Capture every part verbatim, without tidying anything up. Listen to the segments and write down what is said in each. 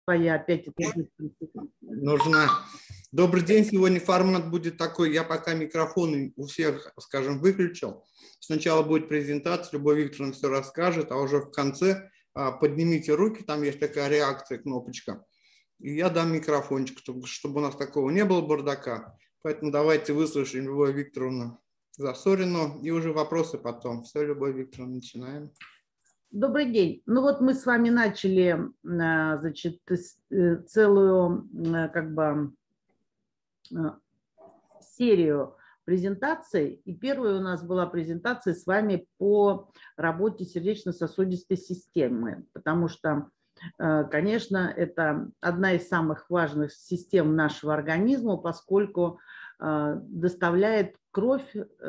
Я опять это нужна. Добрый день. Сегодня формат будет такой. Я пока микрофоны у всех, скажем, выключил. Сначала будет презентация, Любовь Викторовна все расскажет, а уже в конце поднимите руки, там есть такая реакция, кнопочка. И я дам микрофончик, чтобы, чтобы у нас такого не было бардака. Поэтому давайте выслушаем Любовь Викторовну Засорину и уже вопросы потом. Все, Любовь Викторовна, начинаем. Добрый день. Ну вот мы с вами начали, значит, целую, как бы, серию презентаций. И первая у нас была презентация с вами по работе сердечно-сосудистой системы, потому что, конечно, это одна из самых важных систем нашего организма, поскольку доставляет кровь,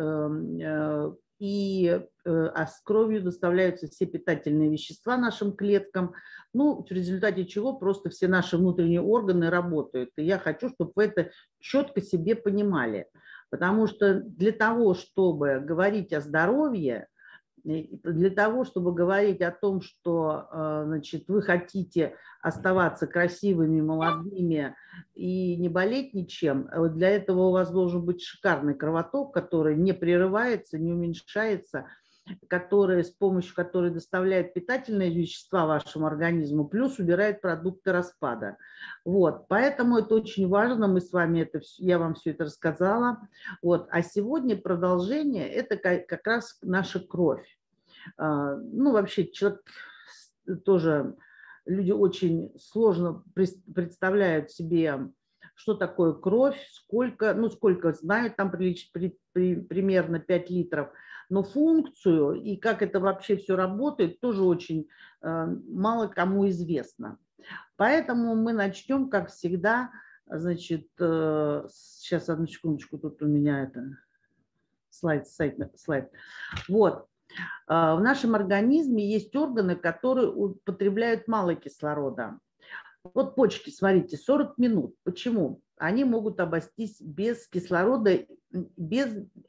и а с кровью доставляются все питательные вещества нашим клеткам, ну, в результате чего просто все наши внутренние органы работают. И я хочу, чтобы вы это четко себе понимали, потому что для того, чтобы говорить о здоровье, для того, чтобы говорить о том, что, значит, вы хотите оставаться красивыми, молодыми и не болеть ничем, для этого у вас должен быть шикарный кровоток, который не прерывается, не уменьшается, который, с помощью которой доставляет питательные вещества вашему организму, плюс убирает продукты распада. Вот, поэтому это очень важно, мы с вами это, я вам все это рассказала. Вот, а сегодня продолжение, это как раз наша кровь. Ну, вообще, человек тоже, люди очень сложно представляют себе, что такое кровь, сколько, ну, сколько знают, там при, при, при, примерно пять литров, но функцию и как это вообще все работает, тоже очень э, мало кому известно. Поэтому мы начнем, как всегда, значит, э, сейчас, одну секундочку, тут у меня это слайд, слайд, слайд. Вот. В нашем организме есть органы, которые употребляют мало кислорода. Вот почки, смотрите, сорок минут. Почему? Они могут обойтись без кислорода, без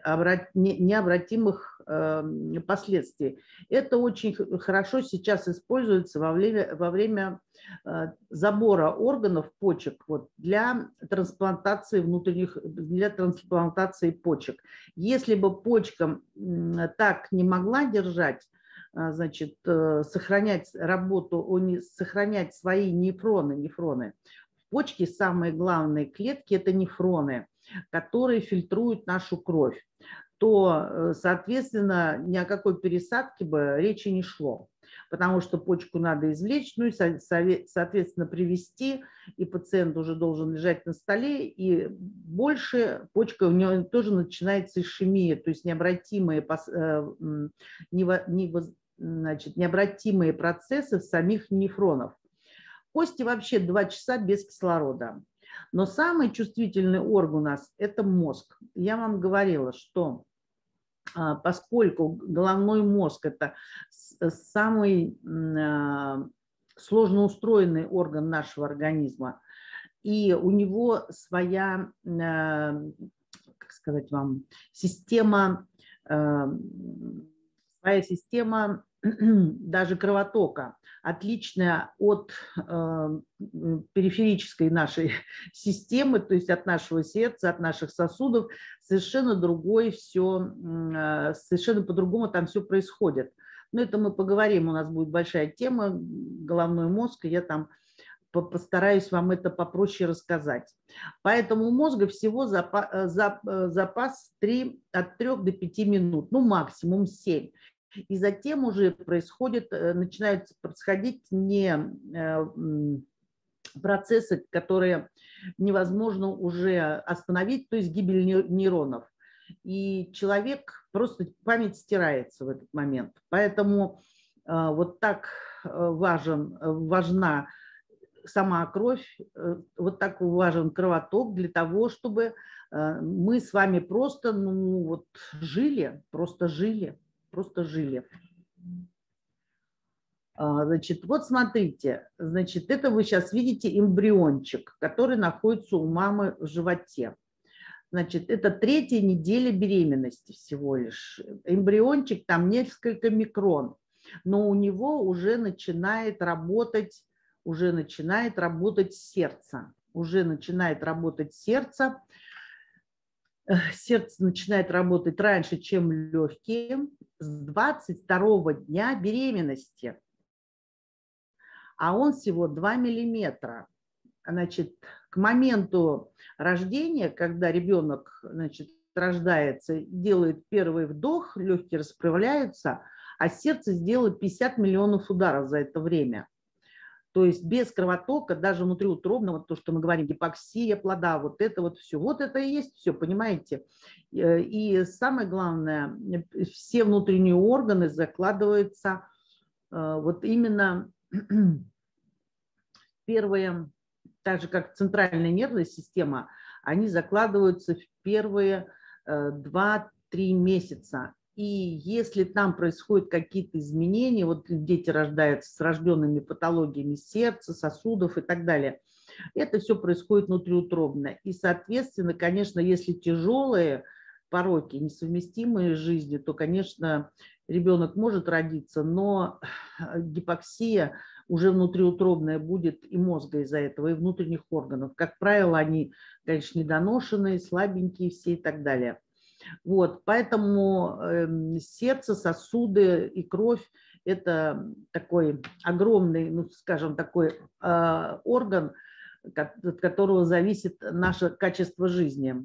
необратимых последствий. Это очень хорошо сейчас используется во время, во время забора органов почек вот, для трансплантации внутренних, для трансплантации почек. Если бы почка так не могла держать, значит, сохранять работу, сохранять свои нефроны, нефроны. В почке самые главные клетки – это нефроны, которые фильтруют нашу кровь. То, соответственно, ни о какой пересадке бы речи не шло, потому что почку надо извлечь, ну и, соответственно, привести, и пациент уже должен лежать на столе, и больше почка у него тоже начинается ишемия, то есть необратимые, значит, необратимые процессы самих нефронов. Кости вообще два часа без кислорода. Но самый чувствительный орган у нас – это мозг. Я вам говорила, что поскольку головной мозг – это самый сложно устроенный орган нашего организма, и у него своя, как сказать вам, система, своя система даже кровотока, отличная от э, периферической нашей системы, то есть от нашего сердца, от наших сосудов, совершенно другой все, э, совершенно по-другому там все происходит. Но это мы поговорим, у нас будет большая тема, головной мозг, и я там постараюсь вам это попроще рассказать. Поэтому у мозга всего запас, запас три, от трёх до пяти минут, ну максимум семь. И затем уже происходит, начинают происходить не процессы, которые невозможно уже остановить, то есть гибель нейронов. И человек, просто память стирается в этот момент. Поэтому вот так важен, важна сама кровь, вот так важен кровоток для того, чтобы мы с вами просто, ну, вот, жили, просто жили. Просто жили. Значит, вот смотрите, значит, это вы сейчас видите эмбриончик, который находится у мамы в животе. Значит, это третья неделя беременности всего лишь. Эмбриончик там несколько микрон, но у него уже начинает работать уже начинает работать сердце. Уже начинает работать сердце. Сердце начинает работать раньше, чем легкие, с двадцать второго дня беременности. А он всего два миллиметра. Значит, к моменту рождения, когда ребенок, значит, рождается, делает первый вдох, легкие расправляются, а сердце сделает пятьдесят миллионов ударов за это время. То есть без кровотока, даже внутриутробного, то, что мы говорим, гипоксия плода, вот это вот все, вот это и есть все, понимаете. И самое главное, все внутренние органы закладываются вот именно первые, так же как центральная нервная система, они закладываются в первые два-три месяца. И если там происходят какие-то изменения, вот дети рождаются с рожденными патологиями сердца, сосудов и так далее, это все происходит внутриутробно. И, соответственно, конечно, если тяжелые пороки, несовместимые с жизнью, то, конечно, ребенок может родиться, но гипоксия уже внутриутробная будет и мозга из-за этого, и внутренних органов. Как правило, они, конечно, недоношенные, слабенькие все и так далее. Вот, поэтому э, сердце, сосуды и кровь – это такой огромный, ну, скажем, такой э, орган, от которого зависит наше качество жизни.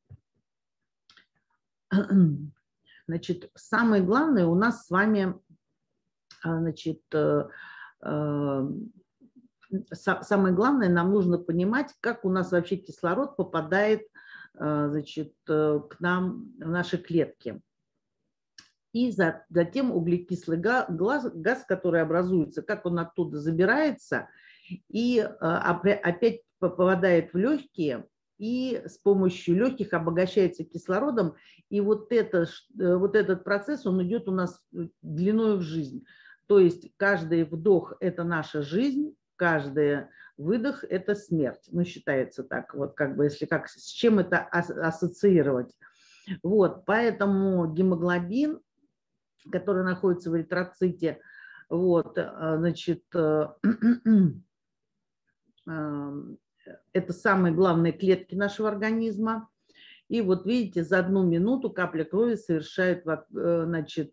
Значит, самое главное у нас с вами, значит, э, э, самое главное, нам нужно понимать, как у нас вообще кислород попадает, значит, к нам в наши клетки. И затем углекислый газ, газ, который образуется, как он оттуда забирается и опять попадает в легкие, и с помощью легких обогащается кислородом. И вот, это, вот этот процесс, он идет у нас длиной в жизнь. То есть каждый вдох – это наша жизнь, каждый выдох – это смерть. Ну, считается так, вот как бы, если как, с чем это ассоциировать. Вот, поэтому гемоглобин, который находится в эритроците, вот, значит, это самые главные клетки нашего организма. И вот видите, за одну минуту капля крови совершает, значит,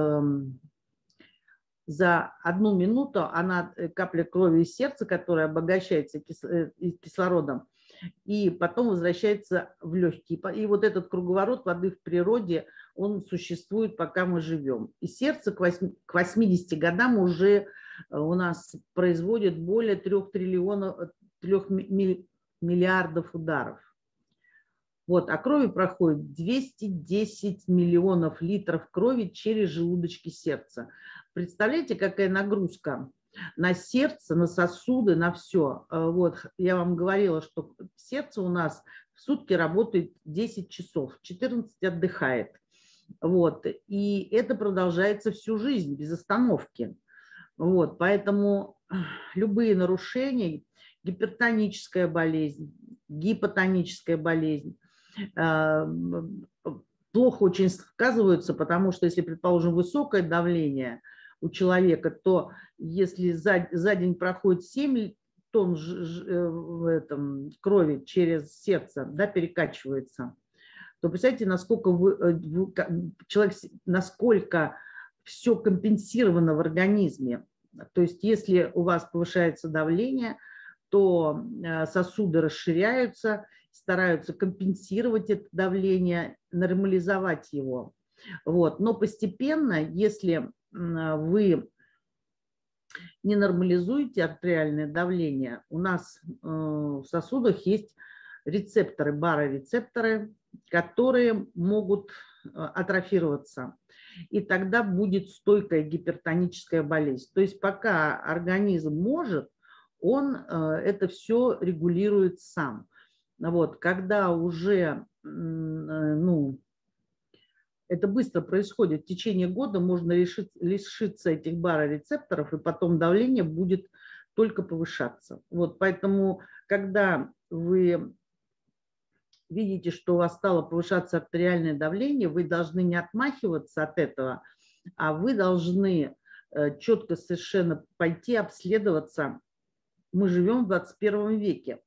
за одну минуту она, капля крови из сердца, которая обогащается кислородом, и потом возвращается в легкие. И вот этот круговорот воды в природе, он существует, пока мы живем. И сердце к восьмидесяти годам уже у нас производит более трех триллионов, трех миллиардов ударов. Вот, а крови проходит двести десять миллионов литров крови через желудочки сердца. Представляете, какая нагрузка на сердце, на сосуды, на все. Вот, я вам говорила, что сердце у нас в сутки работает десять часов, четырнадцать отдыхает. Вот, и это продолжается всю жизнь без остановки. Вот, поэтому любые нарушения, гипертоническая болезнь, гипотоническая болезнь, плохо очень сказываются, потому что если, предположим, высокое давление у человека, то если за, за день проходит семь тонн ж, ж, в этом, крови через сердце, да, перекачивается, то представьте, насколько вы, человек, насколько все компенсировано в организме. То есть если у вас повышается давление, то сосуды расширяются, стараются компенсировать это давление, нормализовать его. Вот. Но постепенно, если вы не нормализуете артериальное давление, у нас в сосудах есть рецепторы, барорецепторы, которые могут атрофироваться. И тогда будет стойкая гипертоническая болезнь. То есть пока организм может, он это все регулирует сам. Вот, когда уже, ну, это быстро происходит, в течение года можно лишить, лишиться этих барорецепторов, и потом давление будет только повышаться. Вот, поэтому, когда вы видите, что у вас стало повышаться артериальное давление, вы должны не отмахиваться от этого, а вы должны четко совершенно пойти обследоваться мы живем в двадцать первом веке.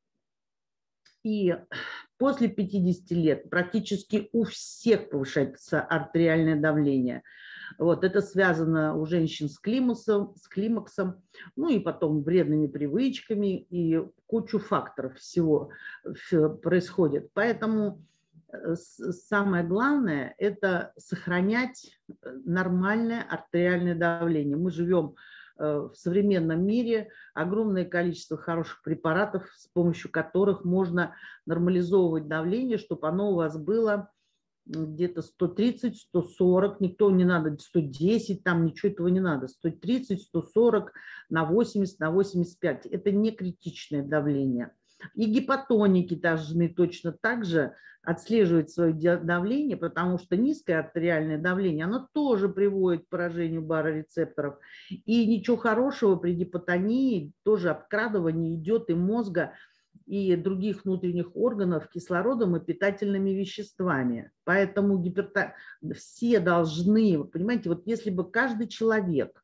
И после пятидесяти лет практически у всех повышается артериальное давление. Вот, это связано у женщин с климаксом, с климаксом, ну и потом вредными привычками, и кучу факторов всего происходит. Поэтому самое главное – это сохранять нормальное артериальное давление. Мы живем в современном мире, огромное количество хороших препаратов, с помощью которых можно нормализовывать давление, чтобы оно у вас было где-то сто тридцать - сто сорок, никто не надо сто десять, там ничего этого не надо, сто тридцать - сто сорок на восемьдесят, на восемьдесят пять. Это не критичное давление. И гипотоники должны точно так же отслеживать свое давление, потому что низкое артериальное давление, оно тоже приводит к поражению барорецепторов. И ничего хорошего при гипотонии, тоже обкрадывание идет и мозга, и других внутренних органов кислородом и питательными веществами. Поэтому гиперто... все должны, понимаете, вот если бы каждый человек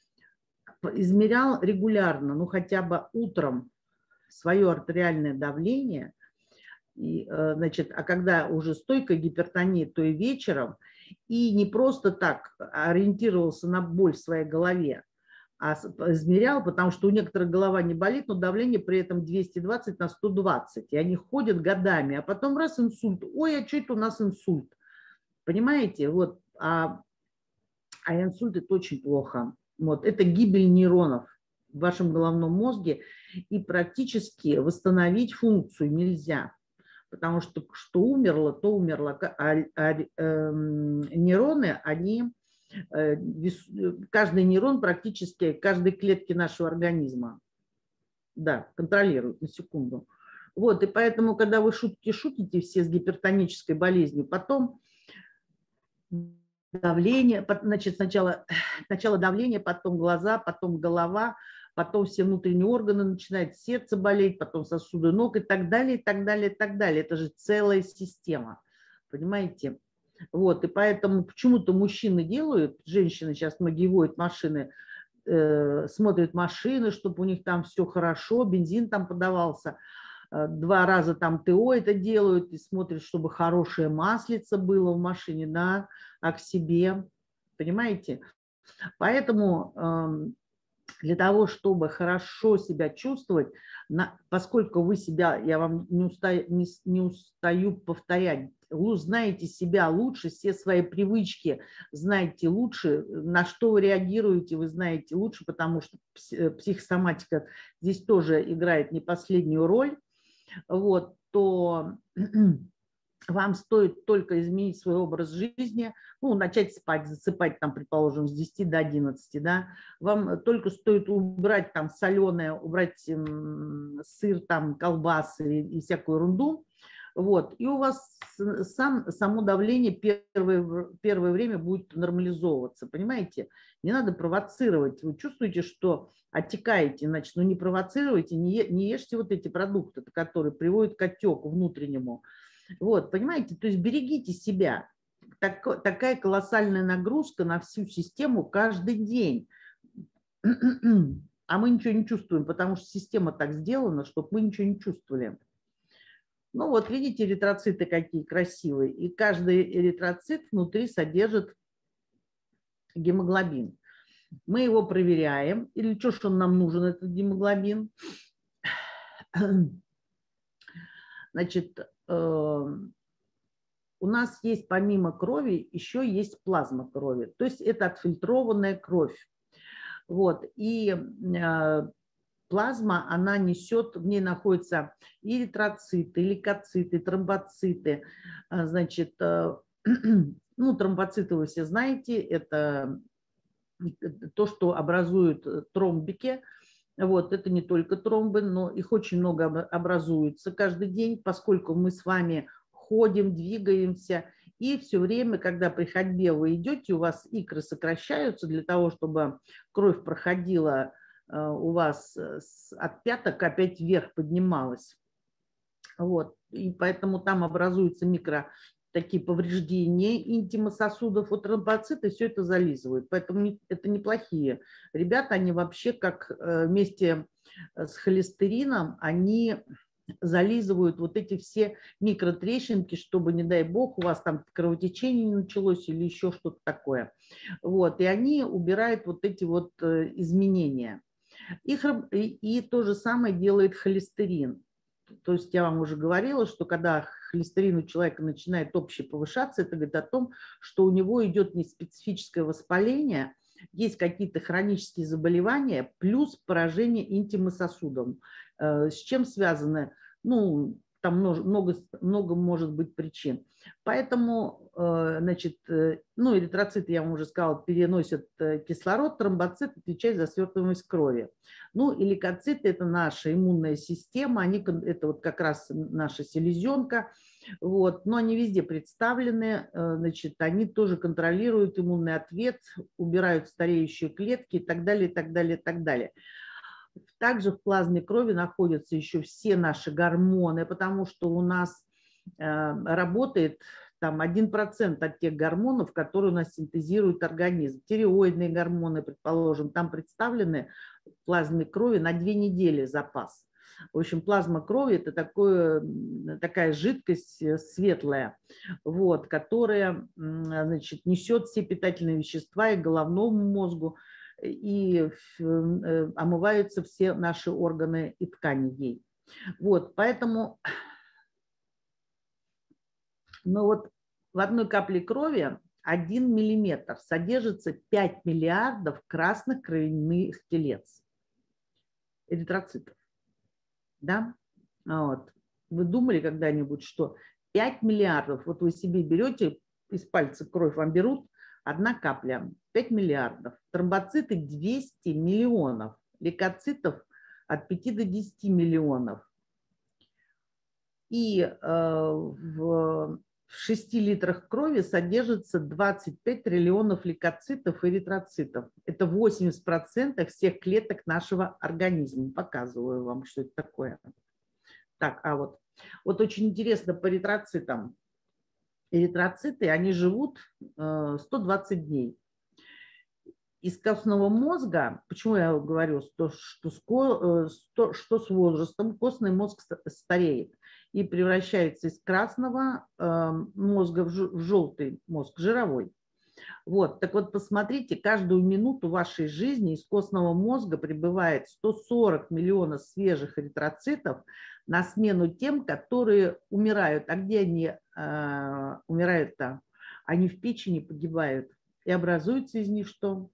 измерял регулярно, ну хотя бы утром, свое артериальное давление, и, значит, а когда уже стойкая гипертония, то и вечером, и не просто так ориентировался на боль в своей голове, а измерял, потому что у некоторых голова не болит, но давление при этом двести двадцать на сто двадцать, и они ходят годами, а потом раз инсульт, ой, а что это у нас инсульт? Понимаете, вот, а, а инсульт это очень плохо, вот, это гибель нейронов в вашем головном мозге, и практически восстановить функцию нельзя, потому что что умерло, то умерло, а, а э, нейроны, они... Каждый нейрон практически, каждой клетки нашего организма, да, контролирует, на секунду. Вот, и поэтому, когда вы шутки шутите все с гипертонической болезнью, потом давление, значит, сначала, сначала давление, потом глаза, потом голова, потом все внутренние органы, начинает сердце болеть, потом сосуды ног и так далее, и так далее, и так далее. Это же целая система, понимаете? Вот, и поэтому почему-то мужчины делают, женщины сейчас многие водят машины, э, смотрят машины, чтобы у них там все хорошо, бензин там подавался, э, два раза там ТО это делают, и смотрят, чтобы хорошее маслице было в машине, да, а к себе, понимаете? Поэтому э, для того, чтобы хорошо себя чувствовать, на, поскольку вы себя, я вам не устаю, не, не устаю повторять, вы знаете себя лучше, все свои привычки знаете лучше, на что вы реагируете, вы знаете лучше, потому что психосоматика здесь тоже играет не последнюю роль, вот, то вам стоит только изменить свой образ жизни, ну, начать спать, засыпать там, предположим, с десяти до одиннадцати, да, вам только стоит убрать там соленое, убрать м, сыр, там, колбасы и, и всякую ерунду, вот, и у вас сам, само давление первое, первое время будет нормализовываться, понимаете? Не надо провоцировать, вы чувствуете, что отекаете, значит, ну не провоцируйте, не, е, не ешьте вот эти продукты, которые приводят к отеку внутреннему. Вот, понимаете, то есть берегите себя. Так, такая колоссальная нагрузка на всю систему каждый день. А мы ничего не чувствуем, потому что система так сделана, чтобы мы ничего не чувствовали. Ну вот, видите, эритроциты какие красивые. И каждый эритроцит внутри содержит гемоглобин. Мы его проверяем. Или что ж он нам нужен, этот гемоглобин? Значит, у нас есть помимо крови, еще есть плазма крови. То есть это отфильтрованная кровь. Вот. И плазма, она несет, в ней находятся и эритроциты, и лейкоциты, тромбоциты. Значит, ну, тромбоциты вы все знаете, это то, что образуют тромбики. Вот, это не только тромбы, но их очень много образуется каждый день, поскольку мы с вами ходим, двигаемся, и все время, когда при ходьбе вы идете, у вас икры сокращаются для того, чтобы кровь проходила у вас от пяток опять вверх поднималась. Вот, и поэтому там образуются микро такие повреждения интима сосудов, вот тромбоциты все это зализывают. Поэтому это неплохие ребята, они вообще как вместе с холестерином, они зализывают вот эти все микротрещинки, чтобы, не дай бог, у вас там кровотечение не началось или еще что-то такое. Вот, и они убирают вот эти вот изменения. И, и то же самое делает холестерин. То есть я вам уже говорила, что когда холестерин у человека начинает общий повышаться, это говорит о том, что у него идет неспецифическое воспаление, есть какие-то хронические заболевания, плюс поражение интима сосудов. С чем связано? Ну, там много, много может быть причин. Поэтому, значит, ну, эритроциты, я вам уже сказала, переносят кислород, тромбоцит отвечает за свертываемость крови. Ну, и лейкоциты – это наша иммунная система, они, это вот как раз наша селезенка, вот, но они везде представлены, значит, они тоже контролируют иммунный ответ, убирают стареющие клетки и так далее, и так далее, и так далее. Также в плазме крови находятся еще все наши гормоны, потому что у нас э, работает там один процент от тех гормонов, которые у нас синтезирует организм. Тиреоидные гормоны, предположим, там представлены в плазме крови на две недели запас. В общем, плазма крови – это такое, такая жидкость светлая, вот, которая, значит, несет все питательные вещества и головному мозгу, и омываются все наши органы и ткани ей. Вот, поэтому, ну вот в одной капле крови один миллиметр содержится пять миллиардов красных кровяных телец, эритроцитов. Да? Вот. Вы думали когда-нибудь, что пять миллиардов, вот вы себе берете из пальца кровь, вам берут одна капля, пять миллиардов, тромбоциты двести миллионов, лейкоцитов от пяти до десяти миллионов. И э, в, в шести литрах крови содержится двадцать пять триллионов лейкоцитов и эритроцитов. Это восемьдесят процентов всех клеток нашего организма. Показываю вам, что это такое. Так, а вот, вот очень интересно по эритроцитам. Эритроциты, они живут э, сто двадцать дней. Из костного мозга, почему я говорю, что, что, что, что с возрастом костный мозг стареет и превращается из красного э, мозга в, в желтый мозг, жировой. Вот, так вот посмотрите, каждую минуту вашей жизни из костного мозга прибывает сто сорок миллионов свежих эритроцитов на смену тем, которые умирают. А где они э, умирают-то? Они в печени погибают. И образуется из них что?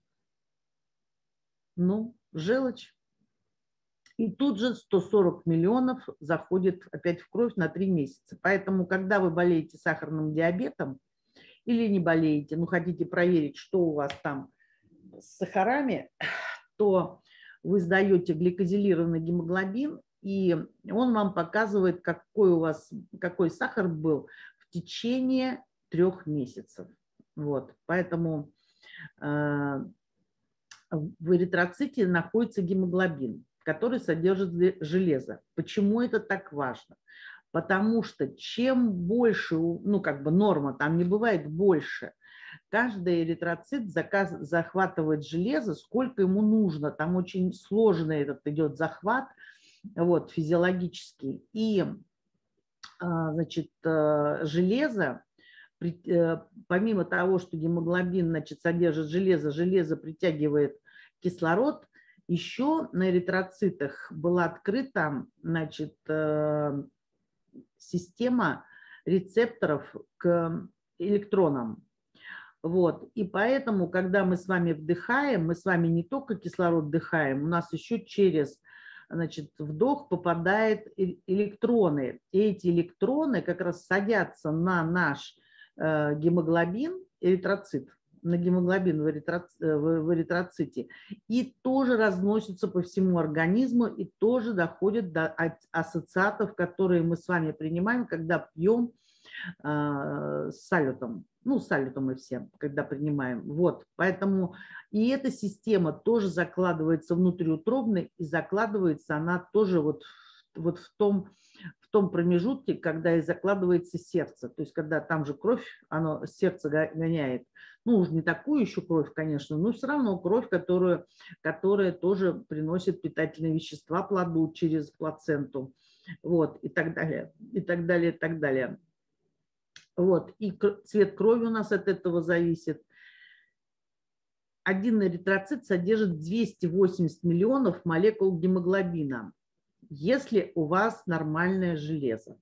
Ну, желчь. И тут же сто сорок миллионов заходит опять в кровь на три месяца. Поэтому, когда вы болеете сахарным диабетом или не болеете, ну, хотите проверить, что у вас там с сахарами, то вы сдаете гликозилированный гемоглобин, и он вам показывает, какой у вас, какой сахар был в течение трех месяцев. Вот, поэтому э, в эритроците находится гемоглобин, который содержит железо. Почему это так важно? Потому что чем больше, ну как бы норма, там не бывает больше, каждый эритроцит заказ, захватывает железо, сколько ему нужно. Там очень сложный этот идет захват, вот, физиологический. И, значит, железо, помимо того, что гемоглобин, значит, содержит железо, железо притягивает кислород, еще на эритроцитах была открыта, значит, система рецепторов к электронам. Вот. И поэтому, когда мы с вами вдыхаем, мы с вами не только кислород вдыхаем, у нас еще через, значит, вдох попадают электроны. И эти электроны как раз садятся на наш э, гемоглобин, эритроцит, на гемоглобин в, эритроци, в эритроците, и тоже разносятся по всему организму, и тоже доходят до ассоциатов, которые мы с вами принимаем, когда пьем э, с салютом. Ну, с салютом мы все, когда принимаем. Вот, поэтому и эта система тоже закладывается внутриутробно, и закладывается она тоже вот вот в том, в том промежутке, когда и закладывается сердце. То есть когда там же кровь, оно сердце гоняет. Ну, уж не такую еще кровь, конечно, но все равно кровь, которую, которая тоже приносит питательные вещества плоду через плаценту. Вот, и так далее, и так далее, и так далее. Вот, и цвет крови у нас от этого зависит. Один эритроцит содержит двести восемьдесят миллионов молекул гемоглобина, если у вас нормальное железо.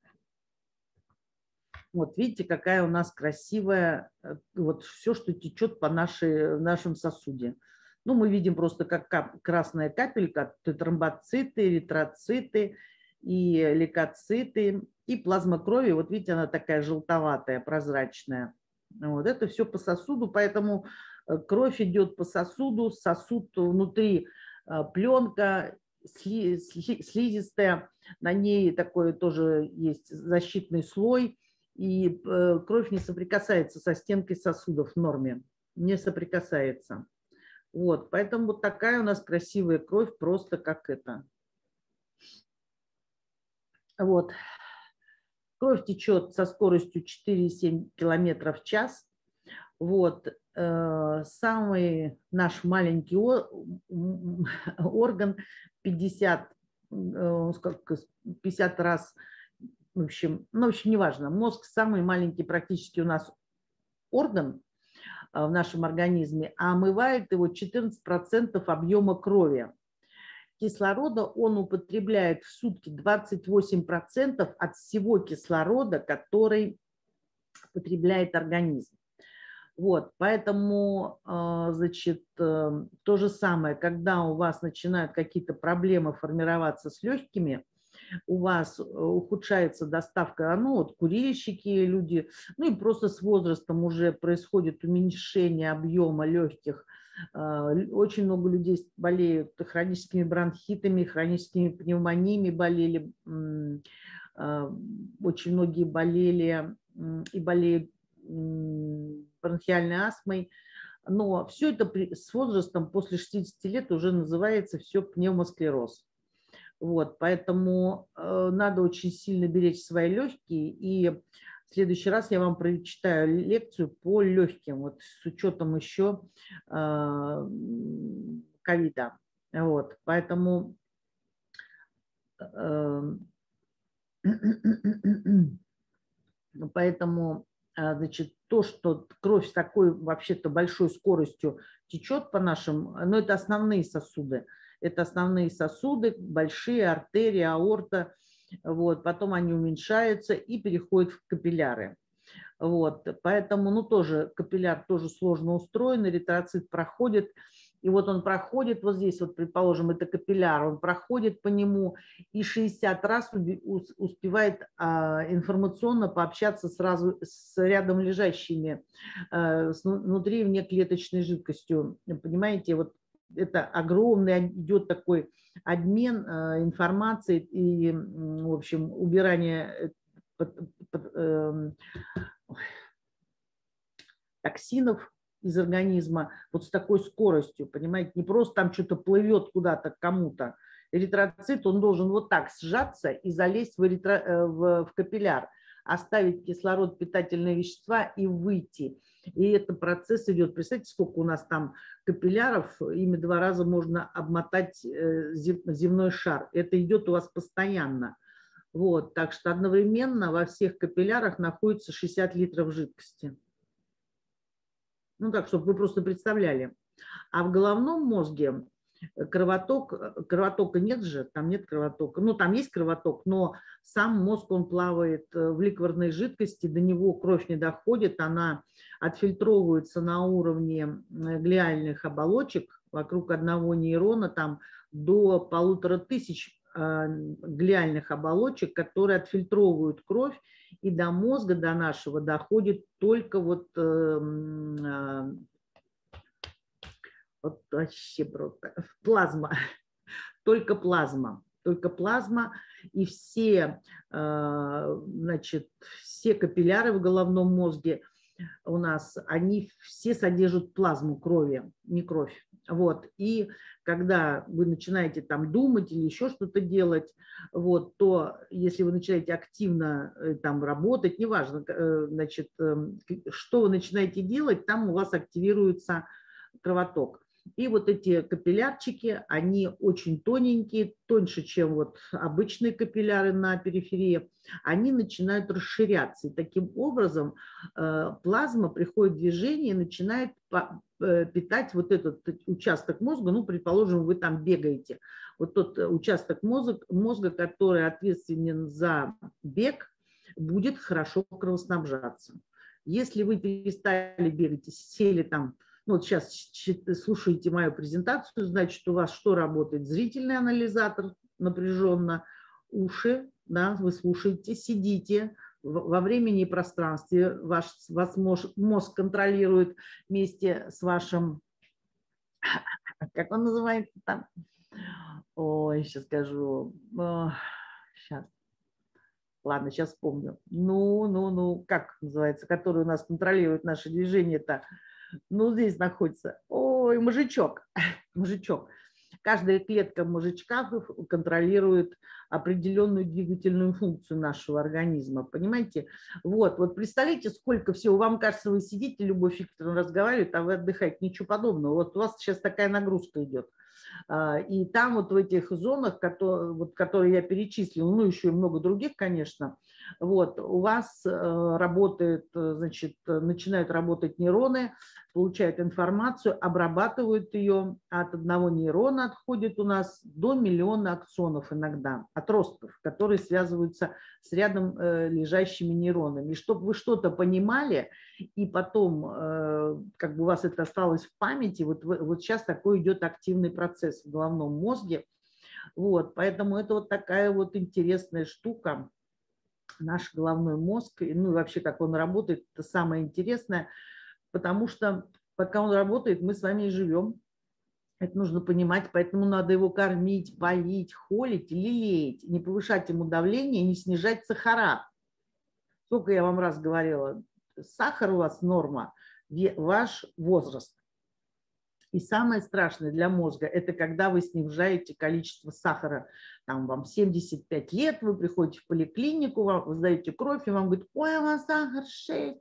Вот видите, какая у нас красивая, вот все, что течет по нашей, нашем сосуде. Ну, мы видим просто как кап, красная капелька, тромбоциты, эритроциты и лейкоциты, и плазма крови. Вот видите, она такая желтоватая, прозрачная. Вот это все по сосуду, поэтому кровь идет по сосуду, сосуд внутри пленка, слизистая, на ней такой тоже есть защитный слой, и кровь не соприкасается со стенкой сосудов в норме, не соприкасается. Вот, поэтому вот такая у нас красивая кровь, просто как это. Вот. Кровь течет со скоростью четыре и семь километров в час. Вот. Самый наш маленький орган пятьдесят, пятьдесят раз, в общем, ну, в общем, неважно. Мозг самый маленький практически у нас орган в нашем организме, а омывает его четырнадцать процентов объема крови. Кислорода он употребляет в сутки двадцать восемь процентов от всего кислорода, который потребляет организм. Вот, поэтому, значит, то же самое, когда у вас начинают какие-то проблемы формироваться с легкими, у вас ухудшается доставка, ну вот курильщики, люди, ну и просто с возрастом уже происходит уменьшение объема легких. Очень много людей болеют хроническими бронхитами, хроническими пневмониями болели, очень многие болели и болеют бронхиальной астмой, но все это с возрастом после шестидесяти лет уже называется все пневмосклероз. Вот, поэтому э, надо очень сильно беречь свои легкие, и в следующий раз я вам прочитаю лекцию по легким, вот с учетом еще ковида. Э, вот, поэтому э, поэтому значит, то, что кровь с такой вообще-то большой скоростью течет по нашим, но это основные сосуды. Это основные сосуды, большие артерии, аорта. Вот, потом они уменьшаются и переходят в капилляры. Вот, поэтому, ну, тоже капилляр тоже сложно устроен, эритроцит проходит. И вот он проходит, вот здесь вот, предположим, это капилляр, он проходит по нему и шестьдесят раз успевает информационно пообщаться сразу с рядом лежащими внутри внеклеточной жидкостью. Понимаете, вот это огромный идет такой обмен информацией и, в общем, убирание токсинов из организма вот с такой скоростью, понимаете, не просто там что-то плывет куда-то к кому-то. Эритроцит, он должен вот так сжаться и залезть в, эритро, в, в капилляр, оставить кислород, питательные вещества и выйти. И этот процесс идет. Представьте, сколько у нас там капилляров, ими два раза можно обмотать земной шар. Это идет у вас постоянно. Вот, так что одновременно во всех капиллярах находится шестьдесят литров жидкости. Ну так, чтобы вы просто представляли. А в головном мозге кровоток, кровотока нет же, там нет кровотока. Ну, там есть кровоток, но сам мозг, он плавает в ликвидной жидкости, до него кровь не доходит, она отфильтровывается на уровне глиальных оболочек, вокруг одного нейрона там до полутора тысяч глиальных оболочек, которые отфильтровывают кровь, и до мозга, до нашего, доходит только вот, э, вот вообще просто плазма, только плазма, только плазма, и все, э, значит, все капилляры в головном мозге у нас, они все содержат плазму крови, не кровь. Вот, и когда вы начинаете там думать или еще что-то делать, вот, то если вы начинаете активно там работать, неважно, значит, что вы начинаете делать, там у вас активируется кровоток. И вот эти капиллярчики, они очень тоненькие, тоньше, чем вот обычные капилляры на периферии, они начинают расширяться. И таким образом э, плазма приходит в движение и начинает по, э, питать вот этот участок мозга. Ну, предположим, вы там бегаете. Вот тот участок мозга, мозга, который ответственен за бег, будет хорошо кровоснабжаться. Если вы перестали бегать и сели там, ну, вот сейчас слушаете мою презентацию, значит, у вас что работает? Зрительный анализатор напряженно, уши, да, вы слушаете, сидите во времени и пространстве, ваш, вас мозг, мозг контролирует вместе с вашим, как он называется там? Ой, сейчас скажу, сейчас. Ладно, сейчас вспомню. Ну, ну, ну, как называется, который у нас контролирует наши движения-то? Ну, здесь находится, ой, мозжечок, мозжечок. Каждая клетка мозжечка контролирует определенную двигательную функцию нашего организма, понимаете? Вот, вот представляете, сколько всего, вам кажется, вы сидите, Любовь Викторовна разговаривает, а вы отдыхаете, ничего подобного. Вот у вас сейчас такая нагрузка идет. И там вот в этих зонах, которые, вот, которые я перечислила, ну, еще и много других, конечно, вот, у вас работает, значит, начинают работать нейроны, получают информацию, обрабатывают ее. От одного нейрона отходит у нас до миллиона аксонов иногда, отростков, которые связываются с рядом э, лежащими нейронами. И чтобы вы что-то понимали, и потом э, как бы у вас это осталось в памяти, вот, вот сейчас такой идет активный процесс в головном мозге. Вот, поэтому это вот такая вот интересная штука. Наш головной мозг, ну и вообще как он работает, это самое интересное. Потому что пока он работает, мы с вами и живем. Это нужно понимать, поэтому надо его кормить, поить, холить, лелеять, не повышать ему давление, не снижать сахара. Сколько я вам раз говорила, сахар у вас норма, ваш возраст. И самое страшное для мозга, это когда вы снижаете количество сахара. Там вам семьдесят пять лет, вы приходите в поликлинику, вы сдаете кровь, и вам говорят, ой, у вас сахар шесть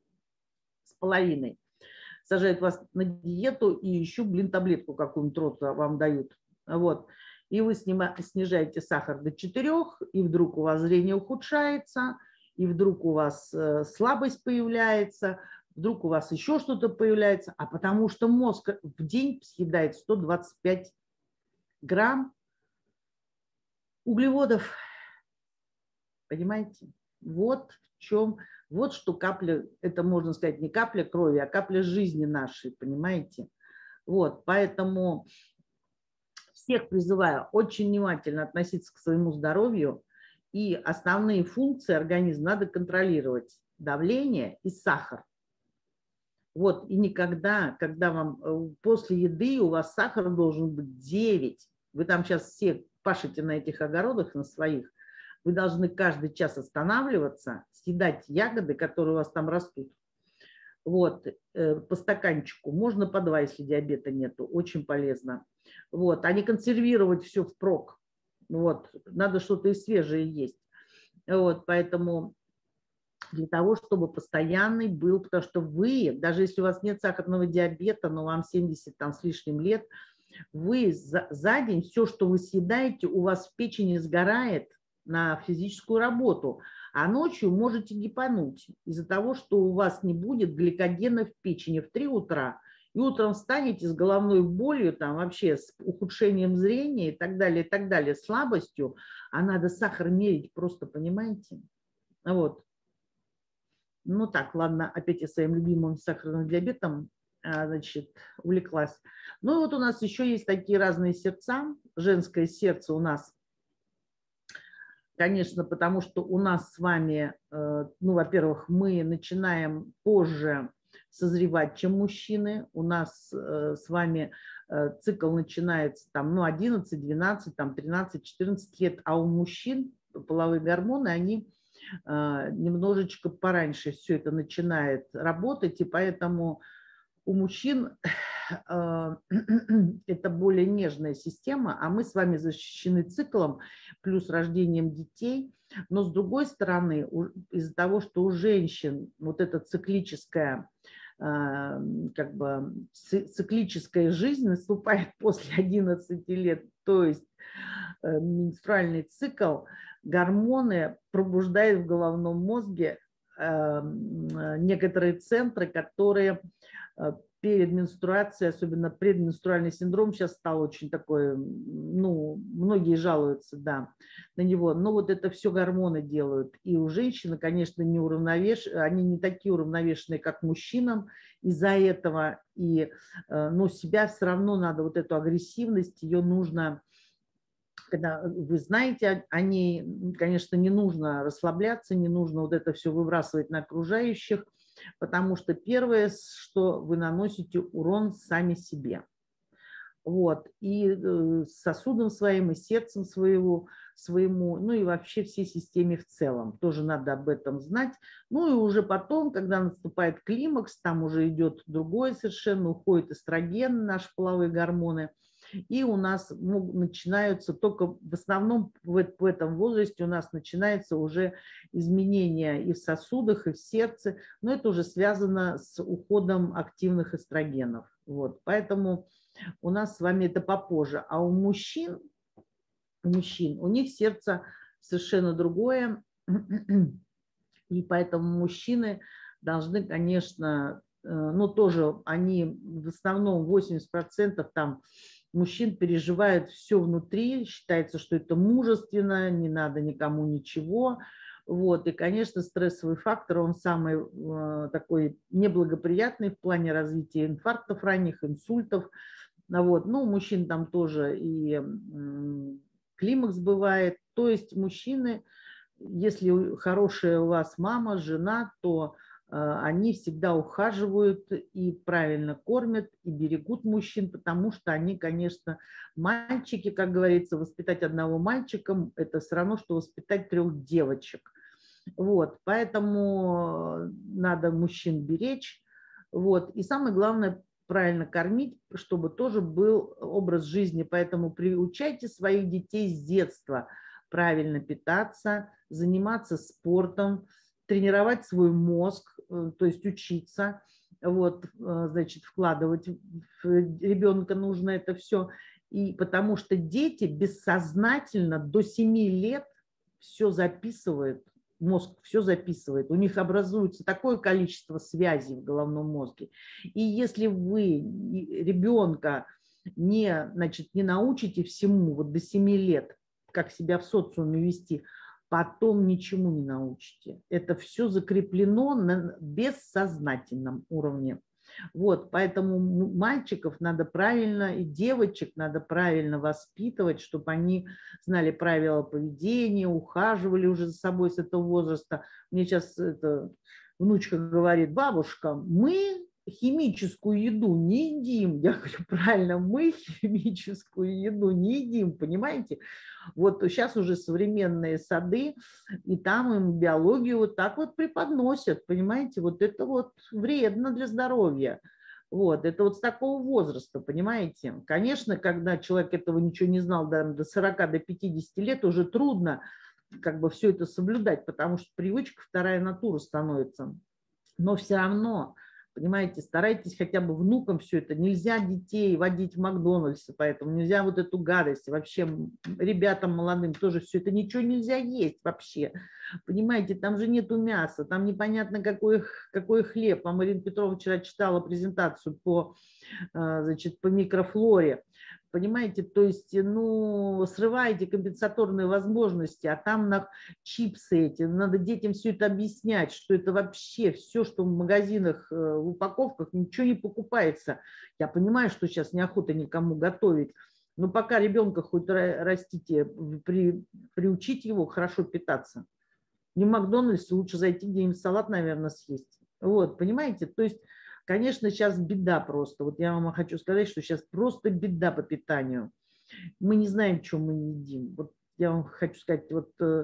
с половиной. Сажают вас на диету и еще, блин, таблетку какую-нибудь вам дают. Вот. И вы снижаете сахар до четырёх, и вдруг у вас зрение ухудшается, и вдруг у вас слабость появляется, вдруг у вас еще что-то появляется, а потому что мозг в день съедает сто двадцать пять грамм углеводов. Понимаете? Вот в чем... Вот что капля, это можно сказать не капля крови, а капля жизни нашей, понимаете? Вот, поэтому всех призываю очень внимательно относиться к своему здоровью, и основные функции организма надо контролировать: давление и сахар. Вот, и никогда, когда вам после еды у вас сахар должен быть девять, вы там сейчас все пашете на этих огородах, на своих, вы должны каждый час останавливаться, съедать ягоды, которые у вас там растут. Вот, по стаканчику. Можно по два, если диабета нету. Очень полезно. Вот, а не консервировать все впрок. Вот, надо что-то и свежее есть. Вот, поэтому для того, чтобы постоянный был, потому что вы, даже если у вас нет сахарного диабета, но вам семьдесят там с лишним лет, вы за, за день все, что вы съедаете, у вас в печени сгорает на физическую работу, а ночью можете гипануть из-за того, что у вас не будет гликогена в печени в три утра, и утром встанете с головной болью, там вообще с ухудшением зрения и так далее, и так далее, слабостью, а надо сахар мерить просто, понимаете? Вот. Ну так, ладно, опять я своим любимым сахарным диабетом, значит, увлеклась. Ну и вот у нас еще есть такие разные сердца. Женское сердце у нас, конечно, потому что у нас с вами, ну, во-первых, мы начинаем позже созревать, чем мужчины. У нас с вами цикл начинается там, ну, одиннадцать, двенадцать, там, тринадцать, четырнадцать лет, а у мужчин половые гормоны, они немножечко пораньше все это начинает работать, и поэтому У мужчин это более нежная система, а мы с вами защищены циклом плюс рождением детей. Но с другой стороны, из-за того, что у женщин вот эта циклическая, как бы, циклическая жизнь наступает после одиннадцати лет, то есть менструальный цикл, гормоны пробуждают в головном мозге некоторые центры, которые перед менструацией, особенно предменструальный синдром, сейчас стал очень такой, ну, многие жалуются, да, на него, но вот это все гормоны делают. И у женщины, конечно, не уравновеш... они не такие уравновешенные, как мужчинам, из-за этого, и, но себя все равно надо, вот эту агрессивность, ее нужно, когда вы знаете о ней, конечно, не нужно расслабляться, не нужно вот это все выбрасывать на окружающих, потому что первое, что вы наносите урон сами себе. Вот. И сосудом своим, и сердцем своего, своему, ну и вообще всей системе в целом. Тоже надо об этом знать. Ну и уже потом, когда наступает климакс, там уже идет другое совершенно, уходит эстроген, наши половые гормоны. И у нас ну, начинаются только в основном в, в этом возрасте у нас начинается уже изменения и в сосудах, и в сердце, но это уже связано с уходом активных эстрогенов. Вот. Поэтому у нас с вами это попозже. А у мужчин, у мужчин, у них сердце совершенно другое, и поэтому мужчины должны, конечно, ну тоже они в основном восемьдесят процентов там мужчин переживают все внутри, считается, что это мужественно, не надо никому ничего. Вот. И, конечно, стрессовый фактор, он самый э, такой неблагоприятный в плане развития инфарктов ранних, инсультов. Вот. Ну, у мужчин там тоже и э, климакс бывает. То есть мужчины, если хорошая у вас мама, жена, то они всегда ухаживают и правильно кормят, и берегут мужчин, потому что они, конечно, мальчики, как говорится, воспитать одного мальчика – это все равно, что воспитать трех девочек. Вот, поэтому надо мужчин беречь. Вот, и самое главное – правильно кормить, чтобы тоже был образ жизни. Поэтому приучайте своих детей с детства правильно питаться, заниматься спортом, тренировать свой мозг, то есть учиться, вот, значит, вкладывать в ребенка нужно это все. И потому что дети бессознательно до семи лет все записывают, мозг все записывает, у них образуется такое количество связей в головном мозге. И если вы ребенка не, значит, не научите всему вот до семи лет, как себя в социуме вести, потом ничему не научите. Это все закреплено на бессознательном уровне. Вот, поэтому мальчиков надо правильно, и девочек надо правильно воспитывать, чтобы они знали правила поведения, ухаживали уже за собой с этого возраста. Мне сейчас это, внучка говорит: бабушка, мы химическую еду не едим. Я говорю: правильно, мы химическую еду не едим, понимаете? Вот сейчас уже современные сады, и там им биологию вот так вот преподносят, понимаете? Вот это вот вредно для здоровья. Вот, это вот с такого возраста, понимаете? Конечно, когда человек этого ничего не знал, да, до сорока, до пятидесяти лет, уже трудно как бы все это соблюдать, потому что привычка вторая натура становится. Но все равно, понимаете, старайтесь хотя бы внукам все это. Нельзя детей водить в Макдональдс, поэтому нельзя вот эту гадость. Вообще ребятам молодым тоже все это ничего нельзя есть вообще. Понимаете, там же нету мяса, там непонятно какой, какой хлеб. А Марина Петровна вчера читала презентацию по, значит, по микрофлоре. Понимаете, то есть, ну, срываете компенсаторные возможности, а там на чипсы эти, надо детям все это объяснять, что это вообще все, что в магазинах, в упаковках, ничего не покупается. Я понимаю, что сейчас неохота никому готовить, но пока ребенка хоть растите, при, приучите его хорошо питаться. Не в Макдональдс, лучше зайти где-нибудь салат, наверное, съесть. Вот, понимаете, то есть... Конечно, сейчас беда просто. Вот я вам хочу сказать, что сейчас просто беда по питанию. Мы не знаем, что мы не едим. Вот я вам хочу сказать, вот э,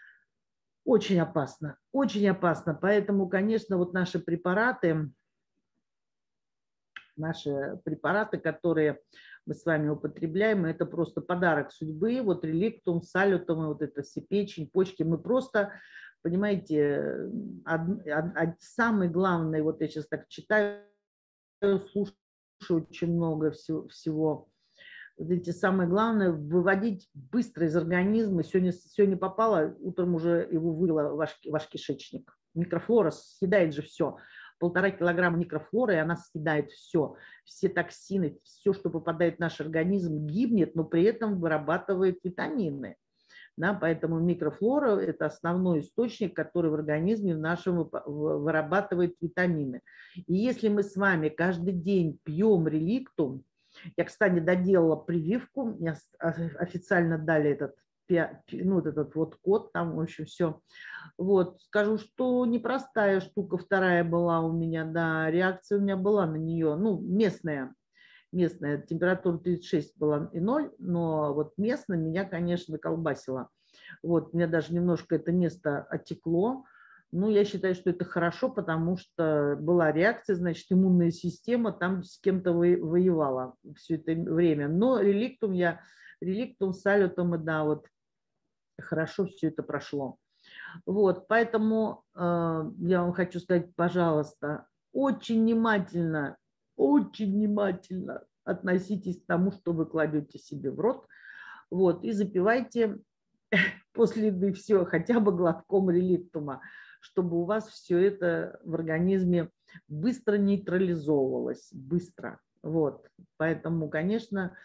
очень опасно, очень опасно. Поэтому, конечно, вот наши препараты, наши препараты, которые мы с вами употребляем, это просто подарок судьбы. Вот реликтум, салютум, вот это все печень, почки. Мы просто, понимаете, од, од, од, самый главный, вот я сейчас так читаю, слушаю очень много всего, всего. Вот эти самое главное, выводить быстро из организма. Сегодня, сегодня попало, утром уже его вывела ваш, ваш кишечник. Микрофлора съедает же все. Полтора килограмма микрофлоры, и она съедает все. Все токсины, все, что попадает в наш организм, гибнет, но при этом вырабатывает витамины. Да, поэтому микрофлора – это основной источник, который в организме в нашем вырабатывает витамины. И если мы с вами каждый день пьем реликтум, я, кстати, доделала прививку, мне официально дали этот, ну, вот этот вот код, там, в общем, все. Вот, скажу, что непростая штука, вторая была у меня, да, реакция у меня была на нее, ну, местная, местная, температура тридцать шесть была и ноль, но вот местно меня, конечно, колбасило. Вот, у меня даже немножко это место оттекло. Ну, я считаю, что это хорошо, потому что была реакция, значит, иммунная система там с кем-то воевала все это время. Но реликтум я, реликтум, салютум, и да, вот хорошо все это прошло. Вот, поэтому э, я вам хочу сказать, пожалуйста, очень внимательно, очень внимательно относитесь к тому, что вы кладете себе в рот, вот, и запивайте после еды все, хотя бы глотком реликтума, чтобы у вас все это в организме быстро нейтрализовывалось, быстро. Вот. Поэтому, конечно,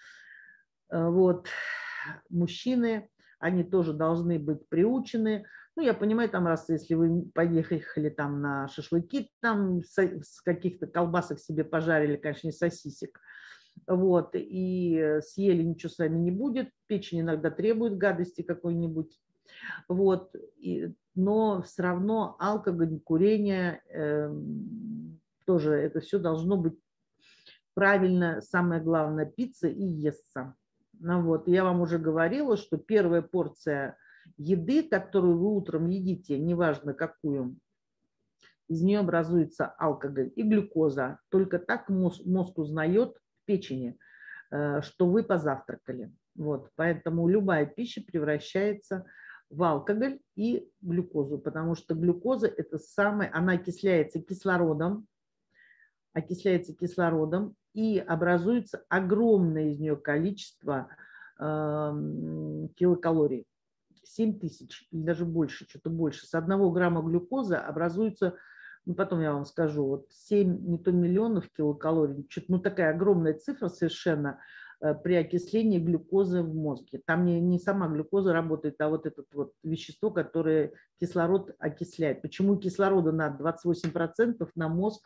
вот, мужчины, они тоже должны быть приучены. Ну, я понимаю, там, раз если вы поехали там на шашлыки, там с каких-то колбасок себе пожарили, конечно, не сосисек, вот, и съели, ничего с вами не будет, печень иногда требует гадости какой-нибудь, вот, и, но все равно алкоголь, курение, э, тоже это все должно быть правильно, самое главное, питься и естся. Ну, вот, я вам уже говорила, что первая порция еды, которую вы утром едите, неважно какую, из нее образуется алкоголь и глюкоза. Только так мозг, мозг узнает в печени, что вы позавтракали. Вот, поэтому любая пища превращается в алкоголь и глюкозу, потому что глюкоза это самое, она окисляется кислородом, окисляется кислородом и образуется огромное из нее количество э, килокалорий. семь тысяч или даже больше, что-то больше. С одного грамма глюкозы образуется, ну потом я вам скажу, вот семь не то миллионов килокалорий, что-то, ну такая огромная цифра совершенно э, при окислении глюкозы в мозге. Там не, не сама глюкоза работает, а вот это вот вещество, которое кислород окисляет. Почему кислорода надо двадцать восемь процентов на мозг?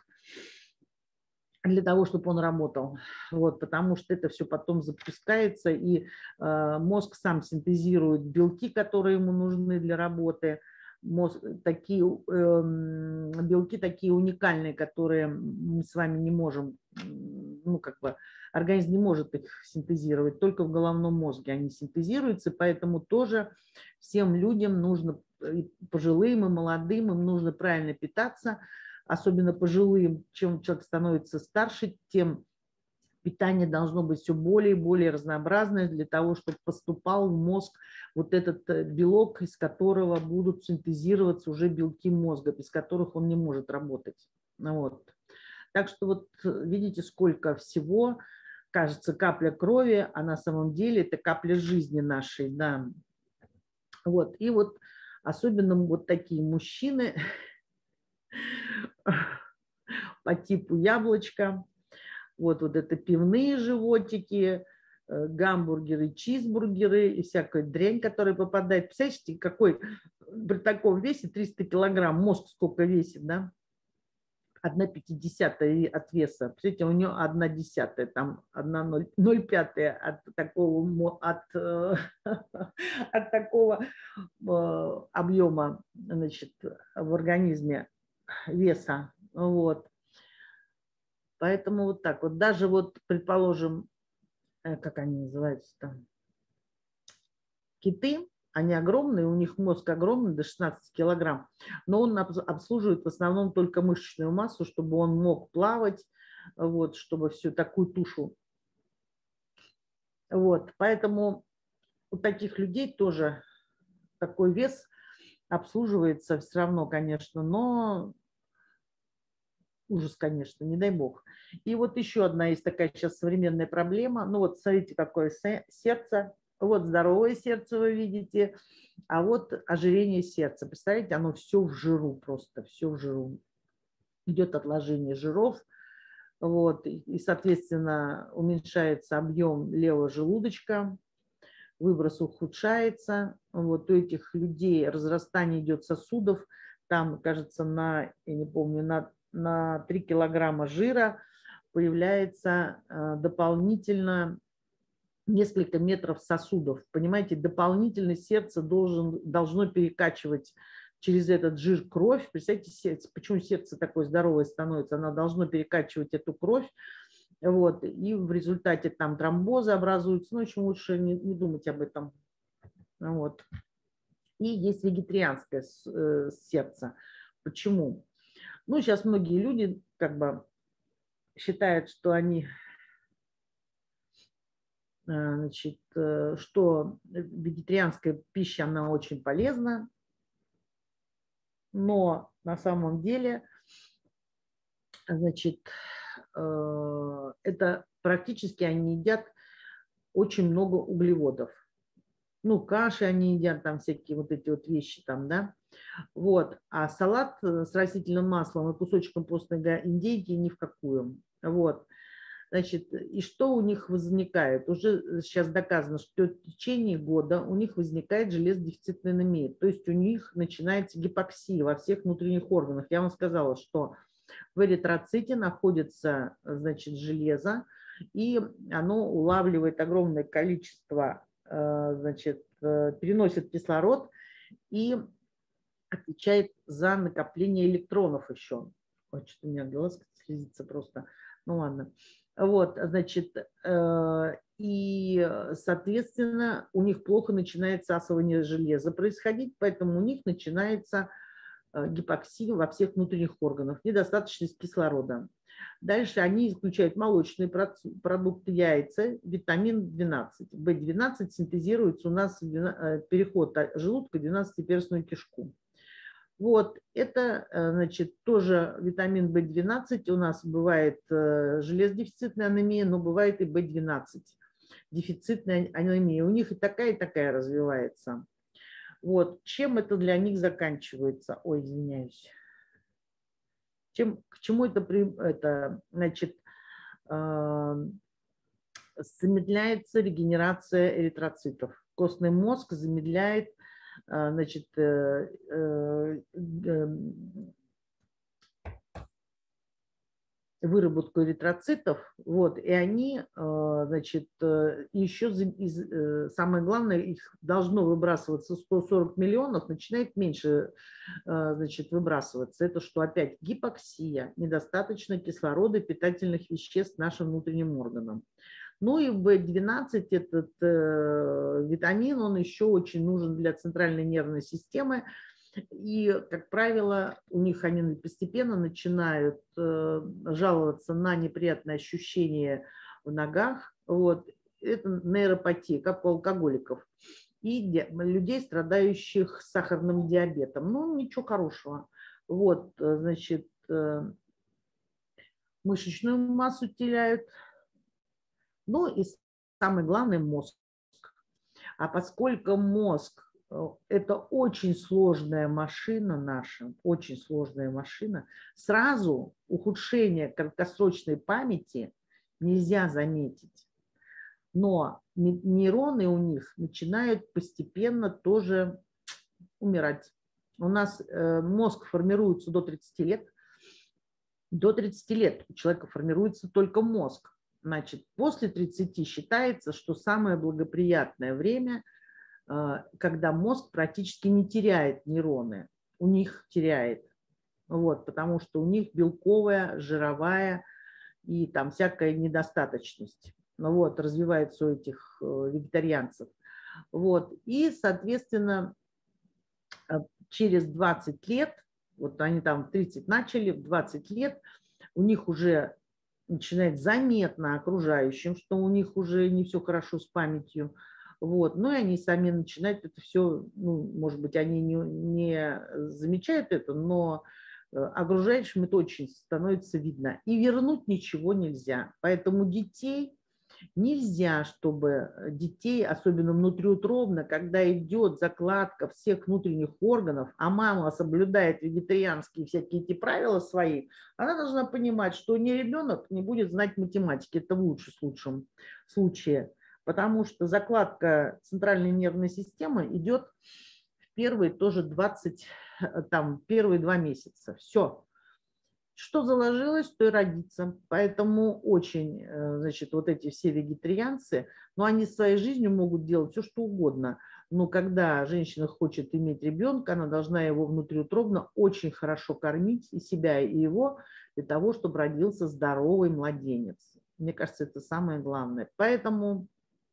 Для того, чтобы он работал. Вот, потому что это все потом запускается, и э, мозг сам синтезирует белки, которые ему нужны для работы. Мозг, такие, э, белки такие уникальные, которые мы с вами не можем, ну, как бы, организм не может их синтезировать, только в головном мозге они синтезируются, поэтому тоже всем людям нужно, и пожилым, и молодым, им нужно правильно питаться, особенно пожилым. Чем человек становится старше, тем питание должно быть все более и более разнообразное для того, чтобы поступал в мозг вот этот белок, из которого будут синтезироваться уже белки мозга, без которых он не может работать. Вот. Так что вот видите, сколько всего. Кажется, капля крови, а на самом деле это капля жизни нашей. Да. Вот. И вот особенно вот такие мужчины по типу яблочка. Вот, вот это пивные животики, гамбургеры, чизбургеры и всякая дрянь, которая попадает. Представляете, какой при таком весе триста килограмм, мозг сколько весит, да? одна пятидесятая от веса. Представляете, у нее одна десятая, там одна ноль пятая от такого, от, от такого объема, значит, в организме веса. Вот. Поэтому вот так вот. Даже вот, предположим, как они называются там, киты, они огромные, у них мозг огромный, до шестнадцати килограмм, но он обслуживает в основном только мышечную массу, чтобы он мог плавать, вот, чтобы всю такую тушу. Вот, поэтому у таких людей тоже такой вес обслуживается все равно, конечно, но ужас, конечно, не дай бог. И вот еще одна есть такая сейчас современная проблема. Ну вот смотрите, какое сердце. Вот здоровое сердце вы видите, а вот ожирение сердца. Представляете, оно все в жиру просто, все в жиру. Идет отложение жиров, вот, и, соответственно, уменьшается объем левого желудочка, выброс ухудшается. Вот у этих людей разрастание идет сосудов, там, кажется, на, я не помню, на, на три килограмма жира появляется э, дополнительно несколько метров сосудов. Понимаете, дополнительно сердце должен, должно перекачивать через этот жир кровь. Представьте, сердце, почему сердце такое здоровое становится? Оно должно перекачивать эту кровь. Вот, и в результате там тромбозы образуются. Ну, очень лучше не, не думать об этом. Вот. И есть вегетарианское сердце. Почему? Ну, сейчас многие люди как бы считают, что они, значит, что вегетарианская пища, она очень полезна, но на самом деле, значит, это практически они едят очень много углеводов. Ну, каши они едят, там всякие вот эти вот вещи там, да. Вот. А салат с растительным маслом и кусочком постной индейки ни в какую. Вот. Значит, и что у них возникает? Уже сейчас доказано, что в течение года у них возникает железодефицитная анемия. То есть у них начинается гипоксия во всех внутренних органах. Я вам сказала, что в эритроците находится, значит, железо, и оно улавливает огромное количество, значит, переносит кислород и отвечает за накопление электронов еще. Ой, что-то у меня глаз слезится просто. Ну ладно. Вот, значит, и, соответственно, у них плохо начинает всасывание железа происходить, поэтому у них начинается гипоксия во всех внутренних органах, недостаточность кислорода. Дальше они исключают молочные продукты, яйца, витамин двенадцать. бэ двенадцать синтезируется у нас переход желудка в двенадцатиперстную кишку. Вот, это, значит, тоже витамин бэ двенадцать. У нас бывает железодефицитная анемия, но бывает и бэ двенадцать. Дефицитная анемия. У них и такая, и такая развивается. Вот, чем это для них заканчивается? Ой, извиняюсь. Чем, к чему это, это значит, замедляется регенерация эритроцитов. Костный мозг замедляет, значит, выработку эритроцитов, вот, и они, значит, еще, самое главное, их должно выбрасываться сто сорок миллионов, начинает меньше, значит, выбрасываться. Это что опять гипоксия, недостаточно кислорода, питательных веществ нашим внутренним органам. Ну и бэ двенадцать, этот э, витамин, он еще очень нужен для центральной нервной системы. И, как правило, у них они постепенно начинают э, жаловаться на неприятные ощущения в ногах. Вот. Это нейропатия, как у алкоголиков. И людей, страдающих сахарным диабетом. Ну, ничего хорошего. Вот, значит, э, мышечную массу теряют. Ну и самое главное – мозг. А поскольку мозг – это очень сложная машина наша, очень сложная машина, сразу ухудшение краткосрочной памяти нельзя заметить. Но нейроны у них начинают постепенно тоже умирать. У нас мозг формируется до тридцати лет. До тридцати лет у человека формируется только мозг. Значит, после тридцати считается, что самое благоприятное время, когда мозг практически не теряет нейроны, у них теряет, вот, потому что у них белковая, жировая и там всякая недостаточность, вот, развивается у этих вегетарианцев. Вот, и, соответственно, через двадцать лет, вот они там в тридцать начали, в двадцать лет у них уже начинает заметно окружающим, что у них уже не все хорошо с памятью. Вот. Ну и они сами начинают это все, ну, может быть, они не, не замечают это, но окружающим это очень становится видно. И вернуть ничего нельзя. Поэтому детей нельзя, чтобы детей, особенно внутриутробно, когда идет закладка всех внутренних органов, а мама соблюдает вегетарианские всякие эти правила свои, она должна понимать, что ни ребенок не будет знать математики. Это в лучшем случае, случае. Потому что закладка центральной нервной системы идет в первые тоже двадцать, там, первые два месяца. Все. Что заложилось, то и родится. Поэтому очень, значит, вот эти все вегетарианцы, ну, они своей жизнью могут делать все, что угодно. Но когда женщина хочет иметь ребенка, она должна его внутриутробно очень хорошо кормить, и себя, и его, для того, чтобы родился здоровый младенец. Мне кажется, это самое главное. Поэтому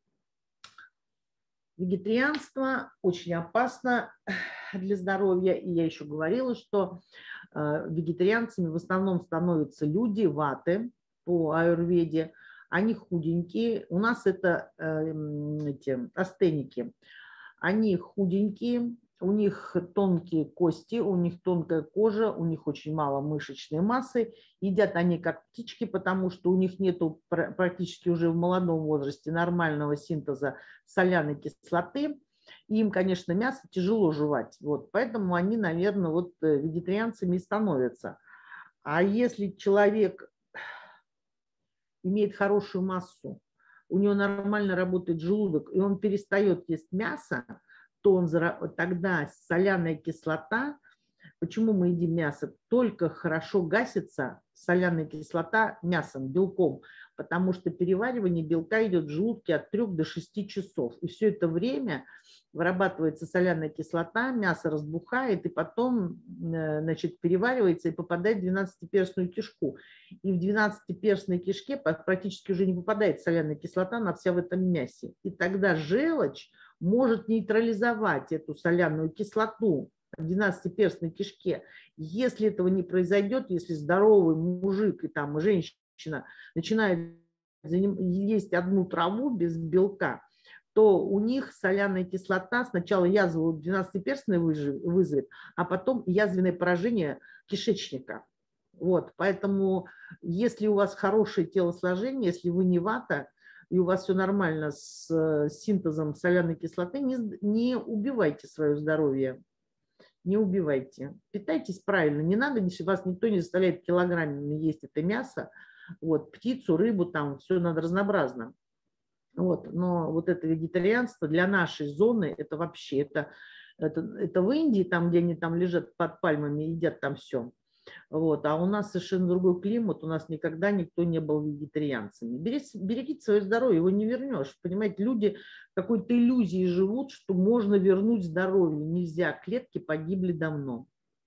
вегетарианство очень опасно для здоровья. И я еще говорила, что вегетарианцами в основном становятся люди ваты по аюрведе. Они худенькие. У нас это эти астеники. Они худенькие, у них тонкие кости, у них тонкая кожа, у них очень мало мышечной массы. Едят они как птички, потому что у них нет практически уже в молодом возрасте нормального синтеза соляной кислоты. Им, конечно, мясо тяжело жевать. Вот, поэтому они, наверное, вот вегетарианцами и становятся. А если человек имеет хорошую массу, у него нормально работает желудок, и он перестает есть мясо, то он, тогда соляная кислота, почему мы едим мясо, только хорошо гасится соляная кислота мясом, белком, потому что переваривание белка идет в желудке от трёх до шести часов. И все это время вырабатывается соляная кислота, мясо разбухает, и потом, значит, переваривается и попадает в двенадцатиперстную кишку. И в двенадцатиперстной кишке практически уже не попадает соляная кислота, она вся в этом мясе. И тогда желчь может нейтрализовать эту соляную кислоту в двенадцатиперстной кишке. Если этого не произойдет, если здоровый мужик и там женщина начинает есть одну траву без белка, то у них соляная кислота сначала язву двенадцатиперстную вызовет, а потом язвенное поражение кишечника. Вот, поэтому если у вас хорошее телосложение, если вы не вата, и у вас все нормально с синтезом соляной кислоты, не, не убивайте свое здоровье. Не убивайте. Питайтесь правильно. Не надо, вас никто не заставляет килограммами есть это мясо. Вот, птицу, рыбу, там все надо разнообразно. Вот, но вот это вегетарианство для нашей зоны, это вообще, это, это, это в Индии, там, где они там лежат под пальмами, едят там все. Вот, а у нас совершенно другой климат, у нас никогда никто не был вегетарианцами. Берегите, берегите свое здоровье, его не вернешь. Понимаете, люди какой-то иллюзией живут, что можно вернуть здоровье. Нельзя, клетки погибли давно.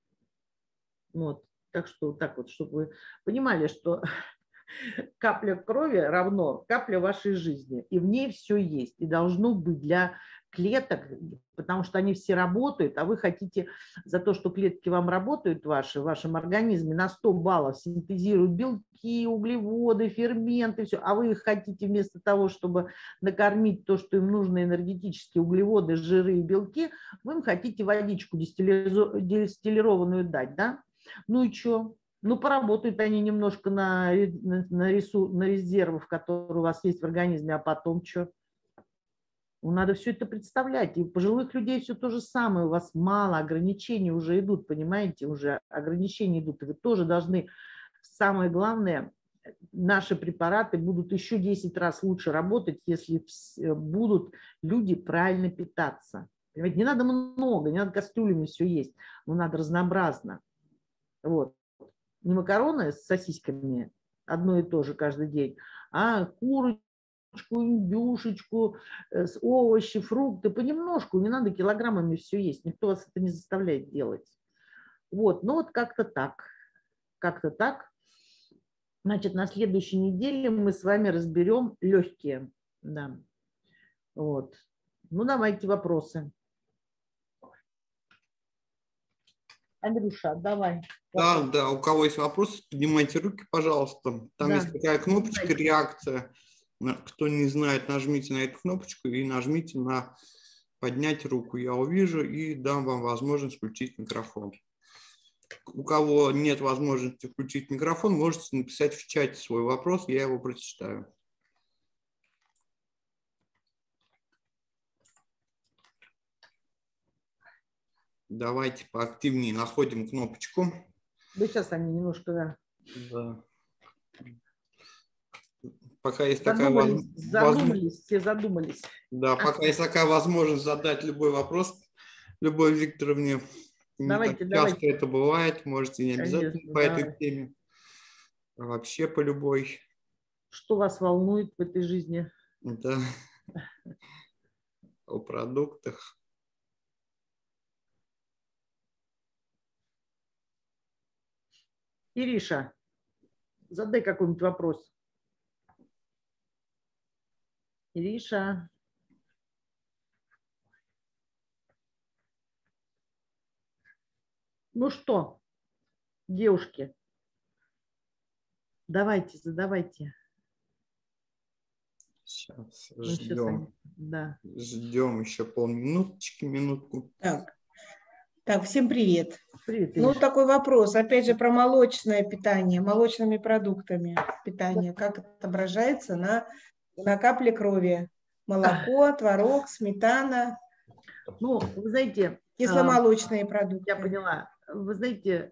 Вот, так что так вот, чтобы вы понимали, что капля крови равно капля вашей жизни, и в ней все есть, и должно быть для клеток, потому что они все работают, а вы хотите за то, что клетки вам работают ваши, в вашем организме на сто баллов синтезируют белки, углеводы, ферменты, все, а вы их хотите вместо того, чтобы накормить то, что им нужно, энергетические углеводы, жиры и белки, вы им хотите водичку дистиллированную дать, да? Ну и что? Ну, поработают они немножко на, на, на, ресу, на резервах, которые у вас есть в организме, а потом что? Ну, надо все это представлять. И у пожилых людей все то же самое. У вас мало, ограничений уже идут, понимаете? Уже ограничения идут. И вы тоже должны, самое главное, наши препараты будут еще десять раз лучше работать, если будут люди правильно питаться. Понимаете? Не надо много, не надо кастрюлями все есть, но надо разнообразно. Вот. Не макароны с сосисками, одно и то же каждый день, а курочку, индюшечку, овощи, фрукты, понемножку, не надо килограммами все есть, никто вас это не заставляет делать. Вот, ну вот как-то так, как-то так. Значит, на следующей неделе мы с вами разберем легкие, да, вот. Ну, давайте вопросы. Андрюша, давай. Да, да, у кого есть вопросы, поднимайте руки, пожалуйста. Там Да. есть такая кнопочка «Реакция». Кто не знает, нажмите на эту кнопочку и нажмите на «Поднять руку». Я увижу и дам вам возможность включить микрофон. У кого нет возможности включить микрофон, можете написать в чате свой вопрос, я его прочитаю. Давайте поактивнее находим кнопочку. Вы сейчас, они немножко, да. Да. Пока есть Задумались, такая задумались, возможность. все задумались. Да, пока есть такая возможность задать любой вопрос Любовь Викторовне. Не Давайте, так давайте. часто это бывает, можете не обязательно Конечно, по давай. этой теме, а вообще по любой. Что вас волнует в этой жизни? Да. О продуктах. Ириша, задай какой-нибудь вопрос. Ириша. Ну что, девушки, давайте, задавайте. Сейчас Ну, сейчас ждем. они, да. Ждем еще полминуточки, минутку. Так, так, всем привет. Привет, Ну, Ириша. такой вопрос, опять же, про молочное питание, молочными продуктами питания. Как это отображается на, на капле крови? Молоко, творог, сметана, Ну, вы знаете, кисломолочные продукты. я поняла. Вы знаете,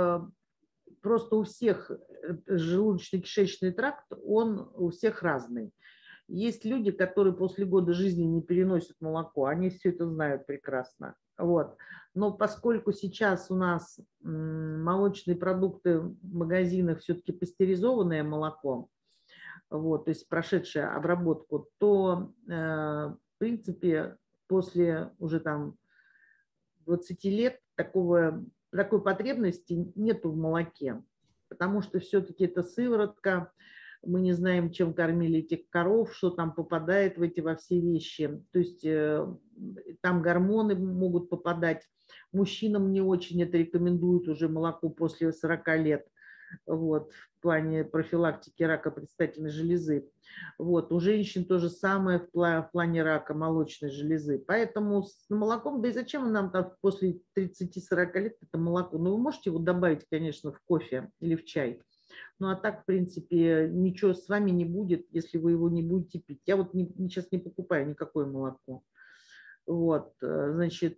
просто у всех желудочно-кишечный тракт, он у всех разный. Есть люди, которые после года жизни не переносят молоко, они все это знают прекрасно. Вот. Но поскольку сейчас у нас молочные продукты в магазинах все-таки пастеризованное молоко, вот, то есть прошедшее обработку, то э, в принципе после уже там двадцати лет такого, такой потребности нету в молоке, потому что все-таки это сыворотка, мы не знаем, чем кормили этих коров, что там попадает в эти во все вещи. То есть э, там гормоны могут попадать. Мужчинам не очень это рекомендуют уже молоко после сорока лет. Вот, в плане профилактики рака предстательной железы. Вот, у женщин то же самое в плане рака молочной железы. Поэтому с молоком, да и зачем нам там после тридцати-сорока лет это молоко? Ну, вы можете его добавить, конечно, в кофе или в чай. Ну, а так, в принципе, ничего с вами не будет, если вы его не будете пить. Я вот не, сейчас не покупаю никакое молоко. Вот, значит,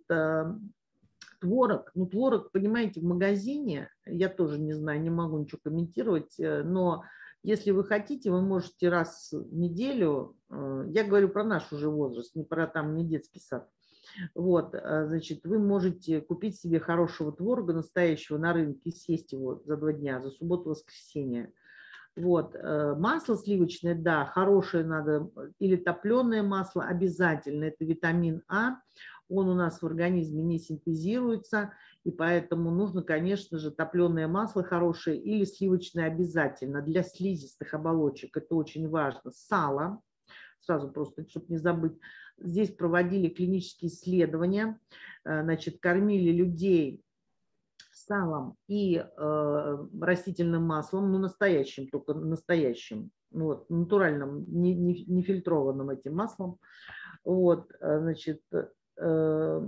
творог, ну, творог, понимаете, в магазине, я тоже не знаю, не могу ничего комментировать, но если вы хотите, вы можете раз в неделю, я говорю про наш уже возраст, не про там, не детский сад, вот, значит, вы можете купить себе хорошего творога настоящего на рынке, съесть его за два дня, за субботу-воскресенье. Вот, масло сливочное, да, хорошее надо, или топленое масло обязательно, это витамин А, он у нас в организме не синтезируется, и поэтому нужно, конечно же, топленое масло хорошее или сливочное обязательно для слизистых оболочек, это очень важно. Сало, сразу просто, чтобы не забыть, здесь проводили клинические исследования, значит, кормили людей салом и э, растительным маслом, ну, настоящим, только настоящим, вот, натуральным, не, не, не фильтрованным этим маслом, вот, значит, э,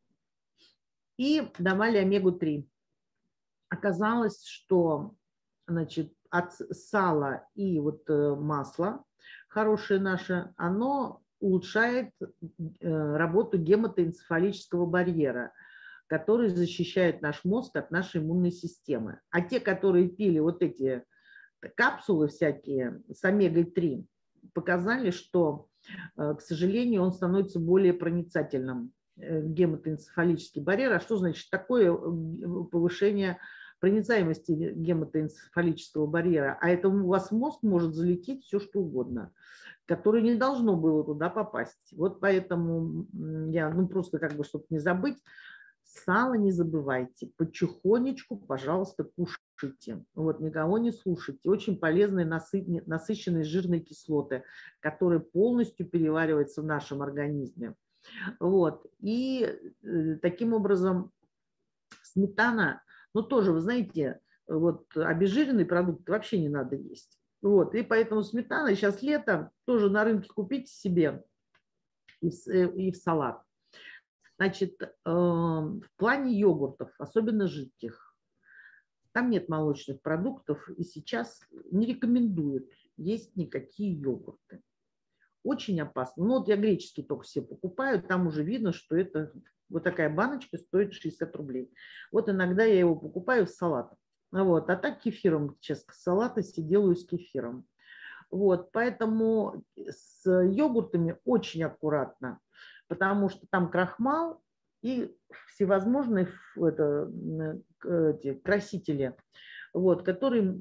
и давали омегу три. Оказалось, что, значит, от сала и вот э, масла хорошее наше, оно улучшает э, работу гематоэнцефалического барьера, который защищает наш мозг от нашей иммунной системы. А те, которые пили вот эти капсулы всякие с омегой три, показали, что, к сожалению, он становится более проницательным, гематоэнцефалический барьер. А что значит такое повышение проницаемости гематоэнцефалического барьера? А это у вас в мозг может залететь все, что угодно, которое не должно было туда попасть. Вот поэтому я, ну просто как бы, чтобы не забыть, сало не забывайте, потихонечку, пожалуйста, кушайте. Вот, никого не слушайте. Очень полезные насыщенные, насыщенные жирные кислоты, которые полностью перевариваются в нашем организме. Вот. И э, таким образом Сметана, ну тоже, вы знаете, вот обезжиренные продукты вообще не надо есть. Вот, и поэтому сметана сейчас лето, тоже на рынке купите себе и в, и в салат. Значит, в плане йогуртов, особенно жидких, там нет молочных продуктов, и сейчас не рекомендуют есть никакие йогурты. Очень опасно. Ну вот я греческий только все покупаю, там уже видно, что это вот такая баночка стоит шестьдесят рублей. Вот иногда я его покупаю в салат. Вот. А так кефиром, честно, салаты все делаю с кефиром. Вот. Поэтому с йогуртами очень аккуратно, потому что там крахмал и всевозможные это, эти красители, вот, которые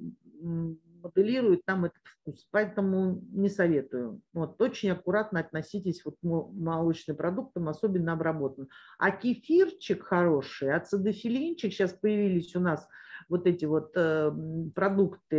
моделируют там этот вкус. Поэтому не советую. Вот, очень аккуратно относитесь вот к молочным продуктам, особенно обработанным. А кефирчик хороший, ацидофилинчик, сейчас появились у нас вот эти вот э, продукты,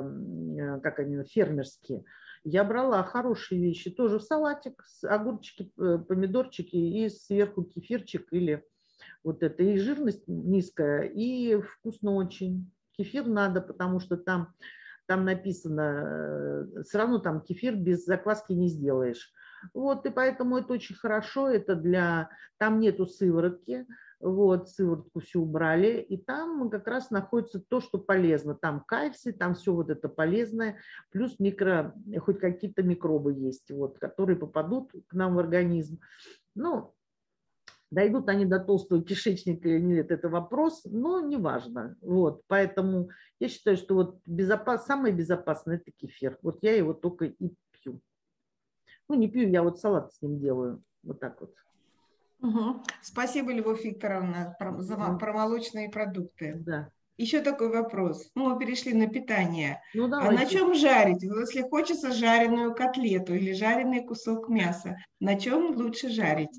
э, как они, фермерские. Я брала хорошие вещи, тоже в салатик, огурчики, помидорчики и сверху кефирчик или вот это. И жирность низкая, и вкусно очень. Кефир надо, потому что там, там написано, все равно там кефир без закваски не сделаешь. Вот, и поэтому это очень хорошо, это для, там нету сыворотки, вот, сыворотку всю убрали, и там как раз находится то, что полезно. Там кальций, там все вот это полезное, плюс микро, хоть какие-то микробы есть, вот, которые попадут к нам в организм. Ну, дойдут они до толстого кишечника или нет, это вопрос, но неважно. Вот, поэтому я считаю, что вот безопас, самое безопасное – это кефир. Вот я его только и пью. Ну, не пью, я вот салат с ним делаю. Вот так вот. Угу. Спасибо, Любовь Викторовна, за Угу. про молочные продукты. Да. Еще такой вопрос. Ну, мы перешли на питание. Ну, а на чем жарить? Если хочется жареную котлету или жареный кусок мяса, на чем лучше жарить?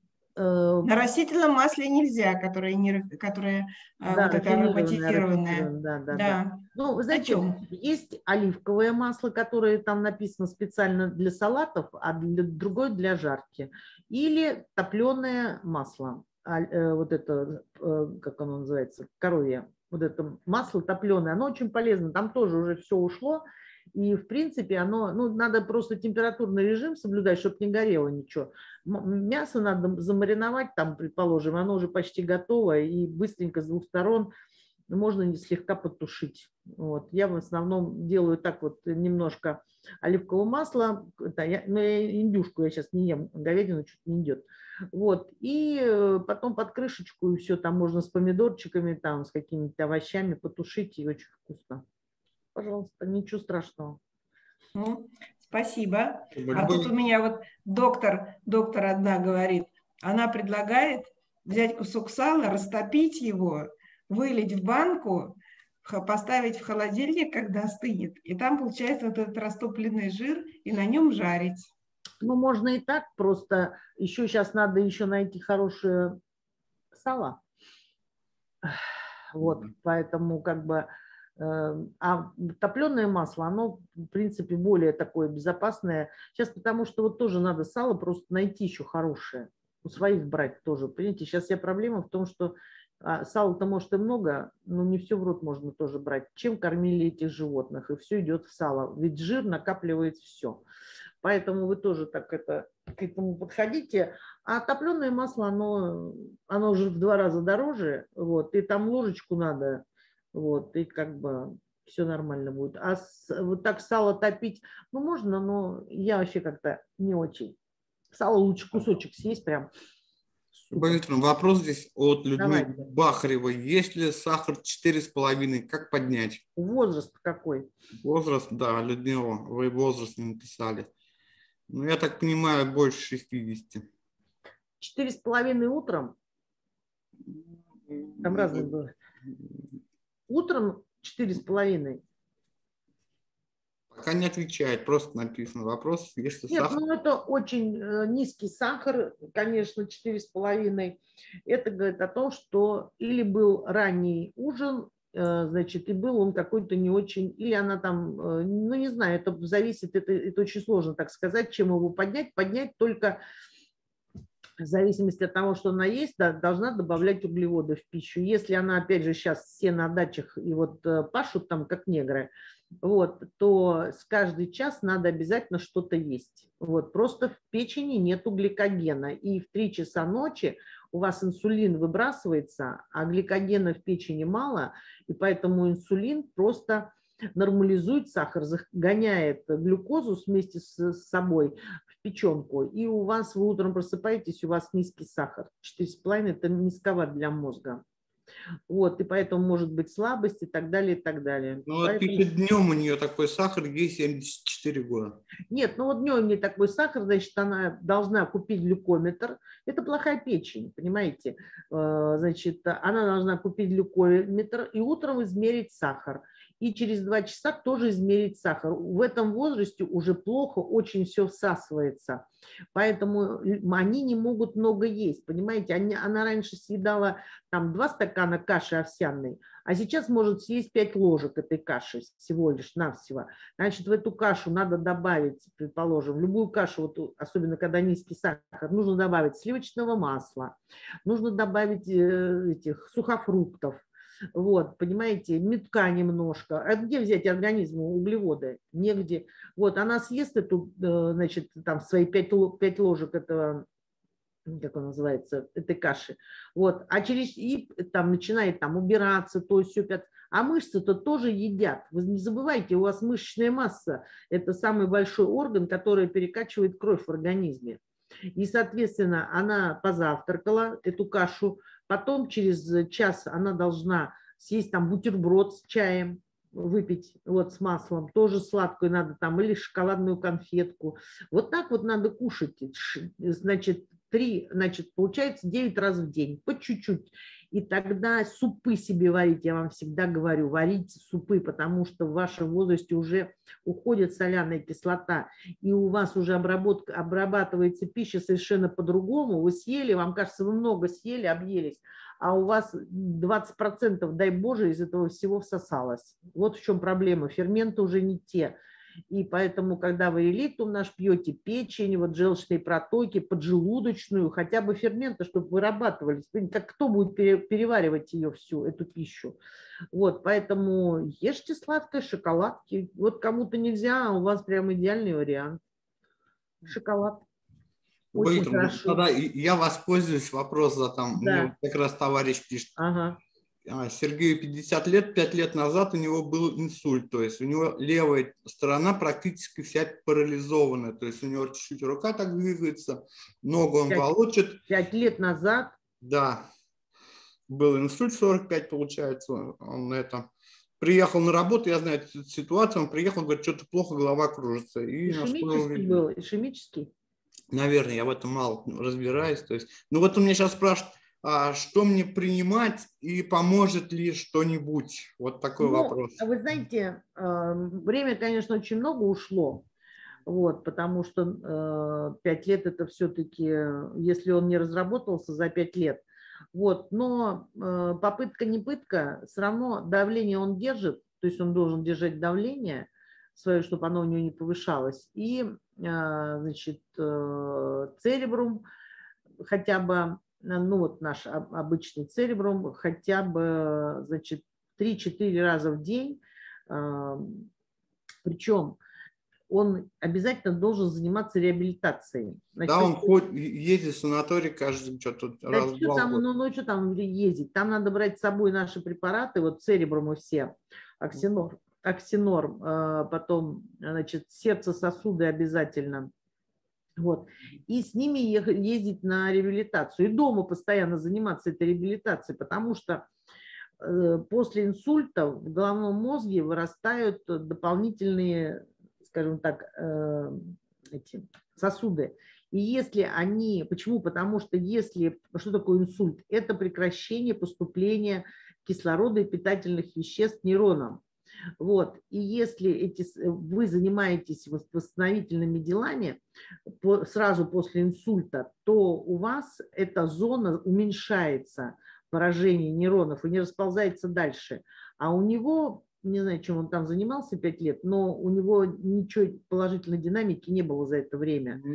На растительном масле нельзя, которое, не, которое да, вот это ароматизированное. Да, да, да. да. Ну, вы знаете, есть оливковое масло, которое там написано специально для салатов, а для, другое для жарки. Или топленое масло. Вот это, как оно называется, коровье. Вот это масло топленое, оно очень полезно. Там тоже уже все ушло. И, в принципе, оно, ну, надо просто температурный режим соблюдать, чтобы не горело ничего. Мясо надо замариновать, там, предположим, оно уже почти готово, и быстренько с двух сторон можно слегка подтушить. Вот. Я в основном делаю так вот немножко оливкового масла, да, я, ну, я индюшку я сейчас не ем, говядину чуть не идет. Вот. И потом под крышечку, и все, там можно с помидорчиками, там, с какими-то овощами потушить, и очень вкусно. Пожалуйста, ничего страшного. Ну, спасибо. А тут у меня вот доктор, доктор одна говорит, она предлагает взять кусок сала, растопить его, вылить в банку, поставить в холодильник, когда остынет. И там получается вот этот растопленный жир, и на нем жарить. Ну, можно и так, просто еще сейчас надо еще найти хорошее сало. Вот, поэтому как бы... А топленое масло, оно, в принципе, более такое безопасное. Сейчас потому что вот тоже надо сало просто найти еще хорошее. У своих брать тоже. Понимаете, сейчас вся проблема в том, что сала-то может и много, но не все в рот можно тоже брать. Чем кормили этих животных? И все идет в сало. Ведь жир накапливает все. Поэтому вы тоже так это, к этому подходите. А топленое масло, оно, оно уже в два раза дороже. Вот, и там ложечку надо... Вот, и как бы все нормально будет. А с, вот так сало топить, ну, можно, но я вообще как-то не очень. Сало лучше кусочек съесть прям. Вопрос здесь от Людмилы Бахаревой. Есть ли сахар четыре с половиной? Как поднять? Возраст какой? Возраст, да, Людмила, вы возраст не написали. Ну, я так понимаю, больше шестидесяти. Четыре с половиной утром? Там разные бывают. Утром четыре с половиной. Пока не отвечает, просто написано вопрос. Если Нет, сахар... ну это очень низкий сахар, конечно, четыре с половиной. Это говорит о том, что или был ранний ужин, значит, и был он какой-то не очень, или она там, ну не знаю, это зависит, это, это очень сложно так сказать, чем его поднять. Поднять только в зависимости от того, что она есть, да, должна добавлять углеводы в пищу. Если она, опять же, сейчас все на дачах и вот пашут там, как негры, вот, то с каждый час надо обязательно что-то есть. Вот, просто в печени нету гликогена. И в три часа ночи у вас инсулин выбрасывается, а гликогена в печени мало, и поэтому инсулин просто нормализует сахар, загоняет глюкозу вместе с собой в печенку, и у вас, вы утром просыпаетесь, у вас низкий сахар. четыре с половиной это низковато для мозга. Вот, и поэтому может быть слабость и так далее, и так далее. Ну, вот поэтому... пишет, днем у нее такой сахар, ей семьдесят четыре года. Нет, ну вот днем не такой сахар, значит, она должна купить глюкометр. Это плохая печень, понимаете? Значит, она должна купить глюкометр и утром измерить сахар. И через два часа тоже измерить сахар. В этом возрасте уже плохо, очень все всасывается. Поэтому они не могут много есть, понимаете? Они, она раньше съедала там два стакана каши овсяной, а сейчас может съесть пять ложек этой каши всего лишь навсего. Значит, в эту кашу надо добавить, предположим, в любую кашу, вот, особенно когда низкий сахар, нужно добавить сливочного масла, нужно добавить э, этих сухофруктов. Вот, понимаете, метка немножко. А где взять организму углеводы? Негде. Вот, она съест эту, значит, там свои пять ложек этого, как он называется, этой каши. Вот, а через, и там начинает там убираться, то есть все пять. А мышцы-то тоже едят. Вы не забывайте, у вас мышечная масса – это самый большой орган, который перекачивает кровь в организме. И, соответственно, она позавтракала эту кашу, потом через час она должна съесть там бутерброд с чаем, выпить вот с маслом, тоже сладкую надо там, или шоколадную конфетку. Вот так вот надо кушать, значит, три, значит, получается девять раз в день, по чуть-чуть. И тогда супы себе варить, я вам всегда говорю, варите супы, потому что в вашем возрасте уже уходит соляная кислота, и у вас уже обработка, обрабатывается пища совершенно по-другому. Вы съели, вам кажется, вы много съели, объелись, а у вас двадцать процентов, дай Боже, из этого всего всосалось. Вот в чем проблема, ферменты уже не те. И поэтому, когда вы реликтум наш пьете, печень, вот желчные протоки, поджелудочную, хотя бы ферменты, чтобы вырабатывались. Как кто будет переваривать ее всю, эту пищу? Вот, поэтому ешьте сладкое, шоколадки. Вот кому-то нельзя, а у вас прям идеальный вариант. Шоколад. Очень Ой, хорошо. Тогда я воспользуюсь, вопрос задам. Да. Мне как раз товарищ пишет. Ага. Сергею пятьдесят лет, пять лет назад у него был инсульт, то есть у него левая сторона практически вся парализована, то есть у него чуть-чуть рука так двигается, ногу он пять, волочит. Пять лет назад? Да, был инсульт, сорок пять получается, он это... Приехал на работу, я знаю эту ситуацию, он приехал, говорит, что-то плохо, голова кружится. И ишемический был, ишемический? Наверное, я в этом мало разбираюсь. То есть, ну вот он меня сейчас спрашивает, а что мне принимать и поможет ли что-нибудь? Вот такой ну, вопрос. Вы знаете, время, конечно, очень много ушло, вот, потому что пять лет это все-таки, если он не разработался за пять лет, вот, но попытка не пытка, все равно давление он держит, то есть он должен держать давление свое, чтобы оно у него не повышалось, и, значит, церебрум хотя бы, ну вот наш обычный церебрум, хотя бы, значит, три-четыре раза в день, причем он обязательно должен заниматься реабилитацией. Значит, да, он ходит, ездит в санаторий каждый что-то да раз в что два там, года. ну, ну, что там ездить? Там надо брать с собой наши препараты, вот церебрумы все, оксинор, оксинорм, потом, значит, сердце-сосуды обязательно. Вот. И с ними ездить на реабилитацию. И дома постоянно заниматься этой реабилитацией, потому что после инсульта в головном мозге вырастают дополнительные, скажем так, эти сосуды. И если они, почему? Потому что если, что такое инсульт? Это прекращение поступления кислорода и питательных веществ нейронам. Вот. И если эти, вы занимаетесь восстановительными делами сразу после инсульта, то у вас эта зона уменьшается, поражение нейронов, и не расползается дальше. А у него, не знаю, чем он там занимался пять лет, но у него ничего положительной динамики не было за это время.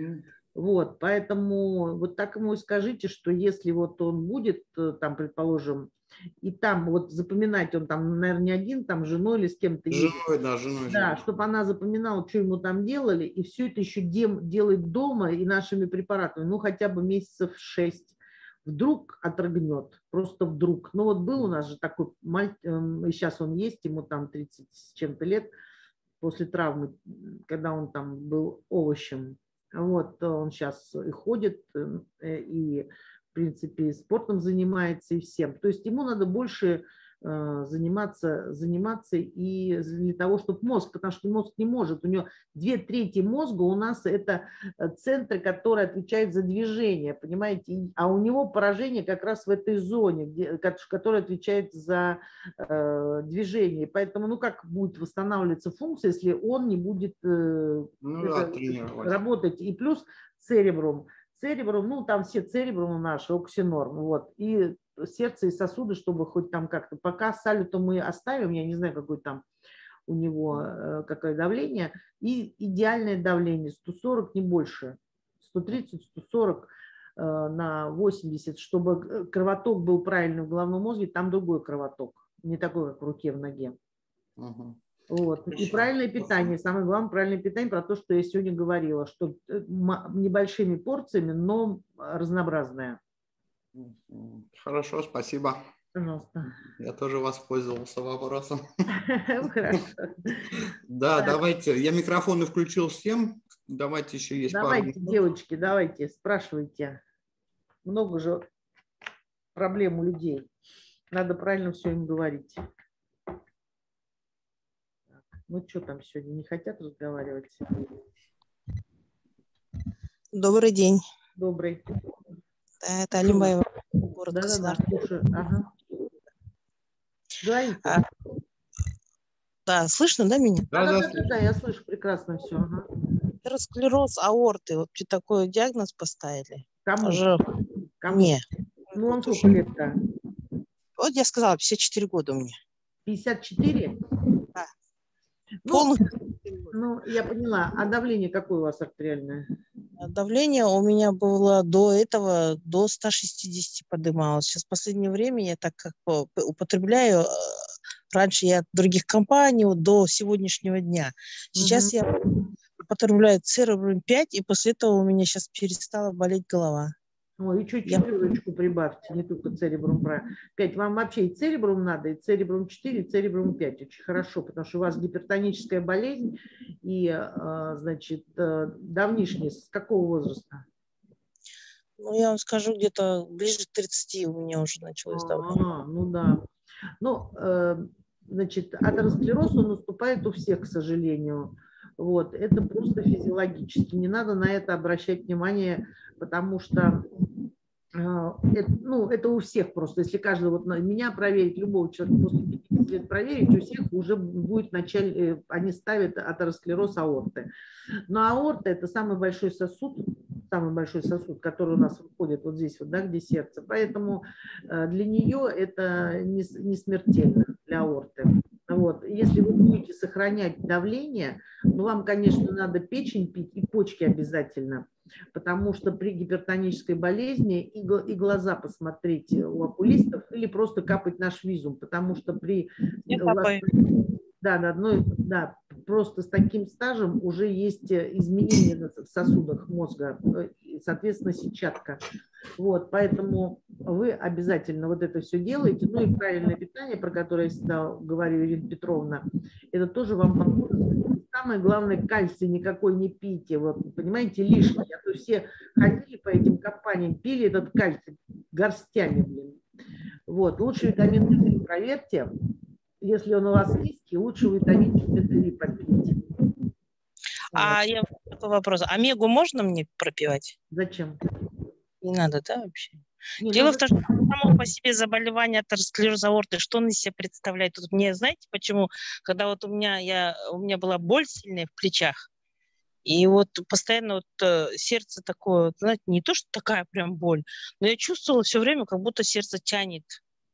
Вот, поэтому вот так ему и скажите, что если вот он будет там, предположим, и там вот запоминать, он там, наверное, не один, там с женой или с кем-то едет. Женой, да, женой. Да, чтобы она запоминала, что ему там делали, и все это еще дем, делает дома и нашими препаратами, ну хотя бы месяцев шесть. Вдруг отрыгнет, просто вдруг. Ну вот был у нас же такой мальчик, и сейчас он есть, ему там тридцать с чем-то лет, после травмы, когда он там был овощем. Вот он сейчас и ходит, и в принципе спортом занимается, и всем. То есть ему надо больше заниматься, заниматься и для того, чтобы мозг, потому что мозг не может, у него две трети мозга у нас это центры, которые отвечают за движение, понимаете, а у него поражение как раз в этой зоне, где, которая отвечает за э, движение, поэтому, ну, как будет восстанавливаться функция, если он не будет э, ну, это, да, работать, и плюс церебрум, церебрум, ну, там все церебрумы наши, оксинорм, вот, и сердце и сосуды, чтобы хоть там как-то, пока салюту мы оставим, я не знаю, какой там у него, э, какое давление, и идеальное давление, сто сорок, не больше, сто тридцать сто сорок э, на восемьдесят, чтобы кровоток был правильный в головном мозге, там другой кровоток, не такой, как в руке, в ноге. Угу. Вот. И правильное питание, самое главное, правильное питание, про то, что я сегодня говорила, что небольшими порциями, но разнообразное. Хорошо, спасибо. Пожалуйста. Я тоже воспользовался вопросом. Хорошо. Да, давайте. Я микрофоны включил всем. Давайте еще есть пару. Давайте, девочки, давайте, спрашивайте. Много же проблем у людей. Надо правильно все им говорить. Ну, что там сегодня, не хотят разговаривать? Добрый день. Добрый. Да, это Алимбаева, город да, Краснодар. Да, да, слушаю. Ага. Говорите. А, да, слышно, да, меня? Да, да, да, да, да, я слышу прекрасно все. Ага. Атеросклероз аорты, вот мне такой диагноз поставили. Кому? Уже... Кому? Мне. Ну, вам сколько лет-то? Вот я сказала, пятьдесят четыре года у меня. пятьдесят четыре? Да. Ну, Полностью. Ну, я поняла. А давление какое у вас артериальное? Давление у меня было до этого до ста шестидесяти поднималось. Сейчас в последнее время я так как употребляю, раньше я от других компаний вот, до сегодняшнего дня. Сейчас угу. я употребляю церебрум пять, и после этого у меня сейчас перестала болеть голова. Ой, и чуть четверочку я... прибавьте, не только церебрум пять. Вам вообще и церебрум надо, и церебрум четыре, и церебрум пять. Очень хорошо, потому что у вас гипертоническая болезнь и, значит, давнишняя. С какого возраста? Ну, я вам скажу, где-то ближе к тридцати у меня уже началось давление. А, ну да. Ну, значит, атеросклероз, он наступает у всех, к сожалению. Вот, это просто физиологически. Не надо на это обращать внимание, потому что э, это, ну, это у всех просто. Если каждый вот меня проверить, любого человека после пятидесяти лет проверить, у всех уже будет начале, они ставят атеросклероз аорты. Но аорта – это самый большой сосуд, самый большой сосуд, который у нас выходит вот здесь, вот, да, где сердце. Поэтому э, для нее это не, не смертельно, для аорты. Вот. Если вы будете сохранять давление, ну, вам, конечно, надо печень пить и почки обязательно, потому что при гипертонической болезни и, и глаза посмотреть у окулистов или просто капать наш визум, потому что при... Да, да, ну, да, просто с таким стажем уже есть изменения в сосудах мозга, соответственно, сетчатка. Вот, поэтому вы обязательно вот это все делаете. Ну и правильное питание, про которое я всегда говорю, Ирина Петровна, это тоже вам поможет. Самое главное, кальций никакой не пейте, вот, понимаете, лишний. А то все ходили по этим компаниям, пили этот кальций горстями, блин. Вот, лучше витамин дэ три проверьте. Если он у вас низкий, лучше витамин дэ три попейте. А вот. Я такой вопрос. Омегу можно мне пропивать? Зачем? Не надо, да, вообще? Не, Дело ну, в том, что само по себе заболевание атеросклероза аорты, что он из себя представляет? Тут мне, знаете, почему? Когда вот у меня, я, у меня была боль сильная в плечах, и вот постоянно вот э, сердце такое, знаете, не то, что такая прям боль, но я чувствовала все время, как будто сердце тянет.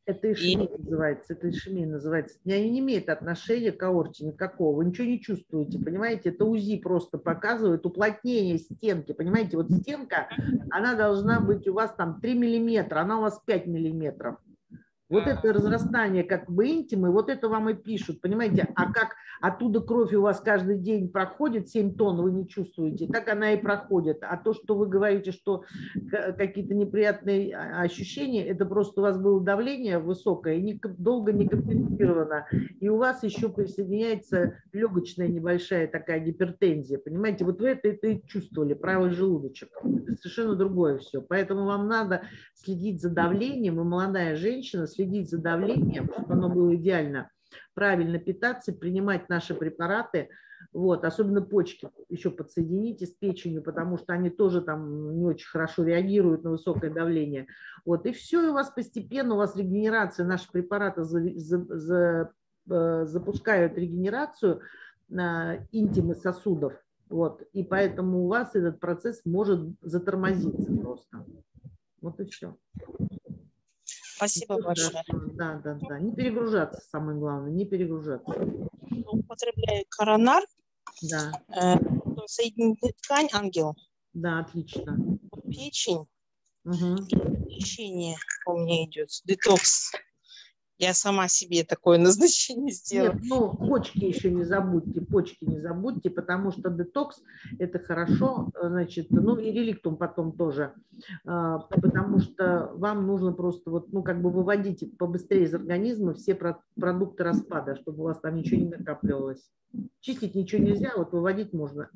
Это ишемия и... называется, это ишемия называется. Они не имеют отношения к аорте никакого, вы ничего не чувствуете, понимаете? Это УЗИ просто показывает уплотнение стенки, понимаете? Вот стенка, она должна быть у вас там три миллиметра, она у вас пять миллиметров. Вот это разрастание как бы интимы, вот это вам и пишут, понимаете? А как оттуда кровь у вас каждый день проходит, семь тонн вы не чувствуете, так она и проходит. А то, что вы говорите, что какие-то неприятные ощущения, это просто у вас было давление высокое и не, долго не компенсировано. И у вас еще присоединяется легочная небольшая такая гипертензия, понимаете? Вот вы это, это и чувствовали, правый желудочек. Это совершенно другое все. Поэтому вам надо следить за давлением, и молодая женщина следить за давлением, чтобы оно было идеально, правильно питаться, принимать наши препараты, вот, особенно почки еще подсоедините с печенью, потому что они тоже там не очень хорошо реагируют на высокое давление. Вот, и все, и у вас постепенно, у вас регенерация, наши препараты за, за, за, запускают регенерацию интимы сосудов, вот, и поэтому у вас этот процесс может затормозиться просто. Вот и все. Спасибо большое. Да, да, да. Не перегружаться, самое главное, не перегружаться. Употребляю коронар. Да. Э, соединительная ткань, ангел. Да, отлично. Печень. Угу. Лечение у меня идет. Детокс. Я сама себе такое назначение сделала. Нет, ну, почки еще не забудьте, почки не забудьте, потому что детокс – это хорошо, значит, ну, и реликтум потом тоже, потому что вам нужно просто вот, ну, как бы выводить побыстрее из организма все продукты распада, чтобы у вас там ничего не накапливалось. Чистить ничего нельзя, вот выводить можно.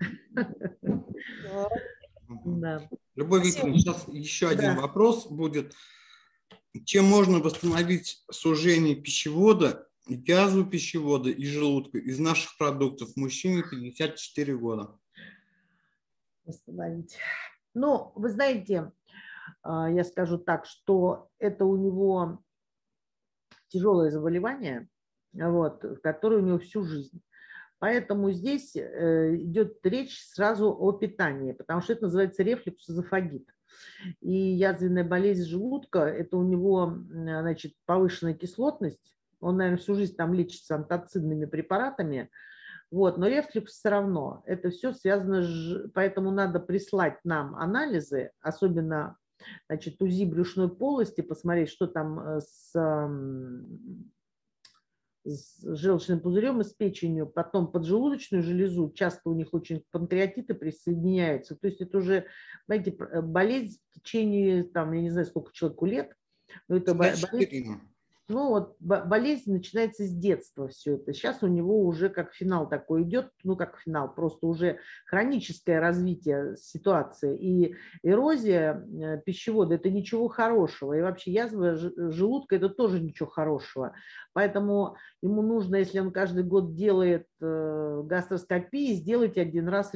Да. Любовь Викторовна, сейчас еще один да. вопрос будет. Чем можно восстановить сужение пищевода, язву пищевода и желудка из наших продуктов мужчине пятьдесят четыре года? Восстановить. Ну, вы знаете, я скажу так, что это у него тяжелое заболевание, вот, которое у него всю жизнь. Поэтому здесь идет речь сразу о питании, потому что это называется рефлюкс-эзофагит. И язвенная болезнь желудка, это у него, значит, повышенная кислотность. Он, наверное, всю жизнь там лечится антоцидными препаратами. Вот, но рефлюкс все равно. Это все связано, с... поэтому надо прислать нам анализы, особенно, значит, УЗИ брюшной полости, посмотреть, что там с... с желчным пузырем и с печенью, потом поджелудочную железу, часто у них очень панкреатиты присоединяются, то есть это уже, знаете, болезнь в течение, там, я не знаю, сколько человеку лет, но это болезнь, ну вот болезнь начинается с детства все это, сейчас у него уже как финал такой идет, ну как финал, просто уже хроническое развитие ситуации, и эрозия пищевода – это ничего хорошего, и вообще язва желудка – это тоже ничего хорошего, поэтому ему нужно, если он каждый год делает гастроскопию, сделать один раз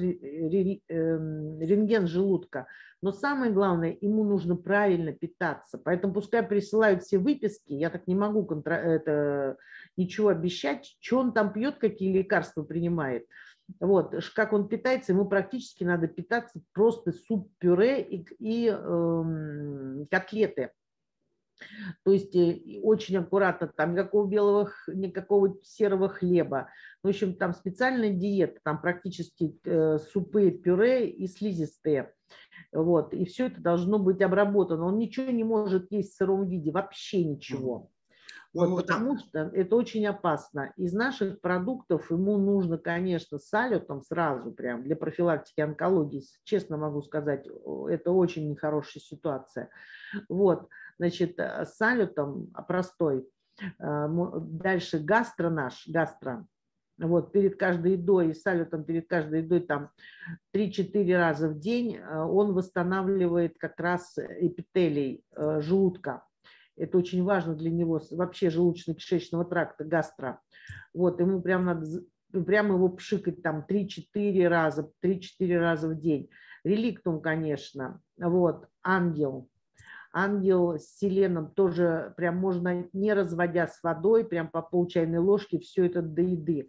рентген желудка. Но самое главное, ему нужно правильно питаться. Поэтому пускай присылают все выписки, я так не могу контра... это, ничего обещать, что он там пьет, какие лекарства принимает. Вот, как он питается, ему практически надо питаться просто суп-пюре и, и э, котлеты. То есть очень аккуратно, там никакого белого, никакого серого хлеба. В общем, там специальная диета, там практически э, супы, пюре и слизистые. Вот, и все это должно быть обработано. Он ничего не может есть в сыром виде, вообще ничего. Вот, вот, потому что это очень опасно. Из наших продуктов ему нужно, конечно, салютом сразу, прям для профилактики онкологии, честно могу сказать, это очень нехорошая ситуация. Вот, значит, салютом простой. Дальше гастро наш, гастро. Вот, перед каждой едой, салютом перед каждой едой там три-четыре раза в день он восстанавливает как раз эпителий желудка. Это очень важно для него, вообще желудочно-кишечного тракта, гастро. Вот, ему прям надо, прям его пшикать там три-четыре раза, три-четыре раза в день. Реликтум, конечно, вот, ангел. Ангел с селеном тоже прям можно, не разводя с водой, прям по пол чайной ложки, все это до еды.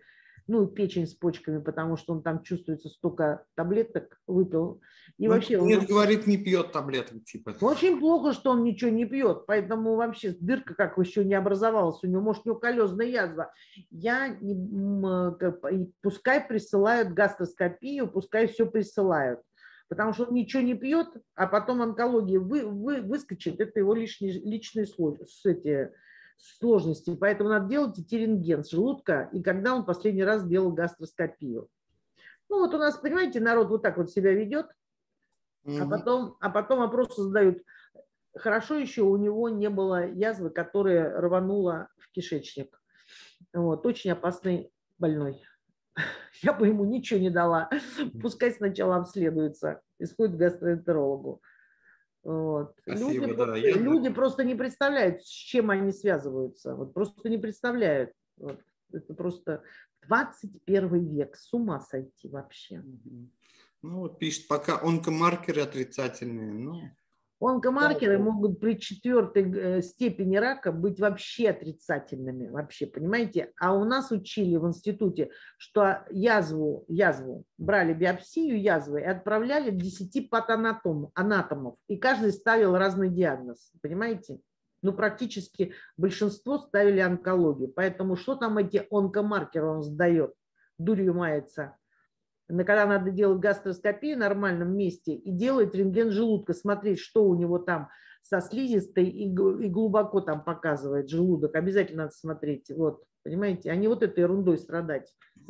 ну, печень с почками, потому что он там чувствуется, столько таблеток выпил. И ну, вообще... Нет, он... говорит, не пьет таблеток, типа. Очень плохо, что он ничего не пьет, поэтому вообще дырка как еще не образовалась у него, может, у него колезная язва. Я не... Пускай присылают гастроскопию, пускай все присылают. Потому что он ничего не пьет, а потом онкология вы, вы, выскочит, это его лишние, личные сложности, сложности. Поэтому надо делать и рентген с желудка, и когда он последний раз делал гастроскопию. Ну вот у нас, понимаете, народ вот так вот себя ведет, mm-hmm. а, потом, а потом вопросы задают. Хорошо еще у него не было язвы, которая рванула в кишечник. Вот, очень опасный больной. Я бы ему ничего не дала. Пускай сначала обследуется и сходит к гастроэнтерологу. Вот. Люди, Спасибо, просто, да, я... люди просто не представляют, с чем они связываются. Вот просто не представляют. Вот. Это просто двадцать первый век. С ума сойти вообще. Ну вот пишет, пока онкомаркеры отрицательные. Ну... Онкомаркеры могут при четвертой степени рака быть вообще отрицательными, вообще, понимаете? А у нас учили в институте, что язву, язву брали биопсию язвы и отправляли к десяти патанатомов, и каждый ставил разный диагноз, понимаете? Ну, практически большинство ставили онкологию, поэтому что там эти онкомаркеры он сдает? Дурью мается. Когда надо делать гастроскопию в нормальном месте и делать рентген желудка, смотреть, что у него там со слизистой и глубоко там показывает желудок. Обязательно надо смотреть. Вот, понимаете, а не вот этой ерундой страдать.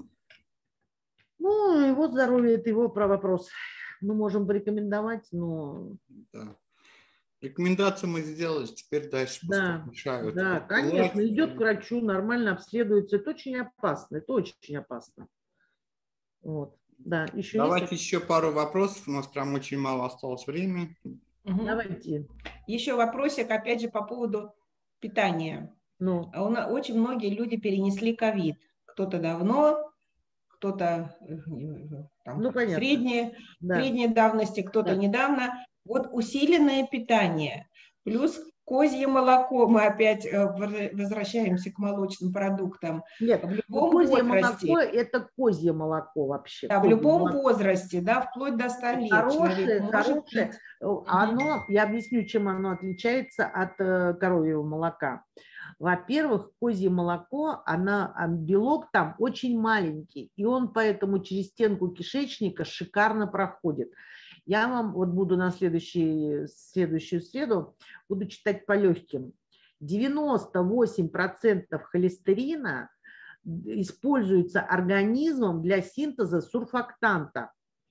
Ну, его здоровье – это его вопрос. Мы можем порекомендовать, но... Да. Рекомендацию мы сделали, теперь дальше да, решают. Да, конечно, вот. Идет к врачу, нормально обследуется. Это очень опасно, это очень опасно. Вот. Да, еще Давайте есть? еще пару вопросов, у нас прям очень мало осталось времени. Угу. Давайте. Еще вопросик, опять же, по поводу питания. Ну. У нас очень многие люди перенесли ковид. Кто-то давно, кто-то там, ну, средние, да. средней давности, кто-то да. недавно. Вот усиленное питание плюс козье молоко, мы опять возвращаемся к молочным продуктам. Нет, в любом козье возрасте, молоко – это козье молоко вообще. Да, в любом молоко. возрасте, да, вплоть до ста лет. Хорошее, хорошее. Оно, я объясню, чем оно отличается от коровьего молока. Во-первых, козье молоко, она, белок там очень маленький, и он поэтому через стенку кишечника шикарно проходит. Я вам вот буду на следующий, следующую среду буду читать по легким. девяносто восемь процентов холестерина используется организмом для синтеза сурфактанта.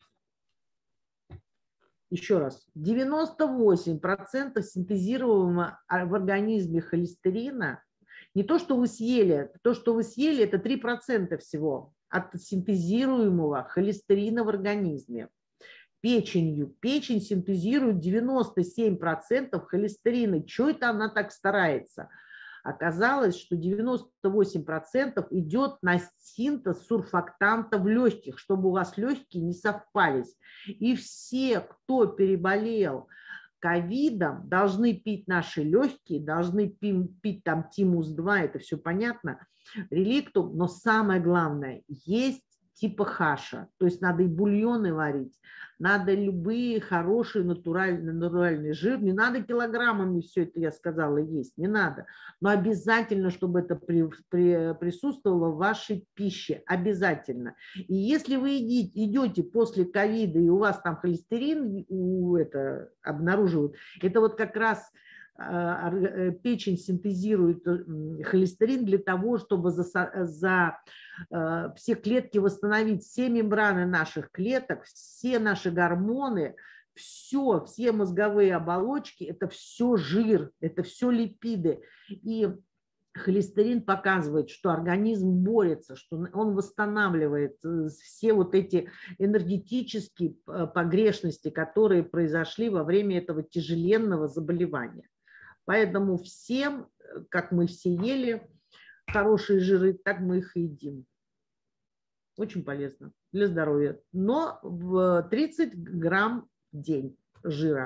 Еще раз, девяносто восемь процентов синтезируемого в организме холестерина, не то, что вы съели, то, что вы съели, это три процента всего от синтезируемого холестерина в организме. Печенью. Печень синтезирует девяносто семь процентов холестерина. Чего это она так старается? Оказалось, что девяносто восемь процентов идет на синтез сурфактанта в легких, чтобы у вас легкие не совпались. И все, кто переболел ковидом, должны пить наши легкие, должны пить, пить там Тимус два, это все понятно, реликтум, но самое главное, есть типа хаша, то есть надо и бульоны варить, надо любые хорошие натуральные, натуральный жир, не надо килограммами все это, я сказала, есть, не надо, но обязательно, чтобы это при, при, присутствовало в вашей пище, обязательно. И если вы идите, идете после ковида, и у вас там холестерин у, это, обнаруживают, это вот как раз печень синтезирует холестерин для того, чтобы за, за все клетки восстановить, все мембраны наших клеток, все наши гормоны, все, все мозговые оболочки, это все жир, это все липиды. И холестерин показывает, что организм борется, что он восстанавливает все вот эти энергетические погрешности, которые произошли во время этого тяжеленного заболевания. Поэтому всем, как мы все ели хорошие жиры, так мы их и едим. Очень полезно для здоровья. Но в тридцать грамм в день жира.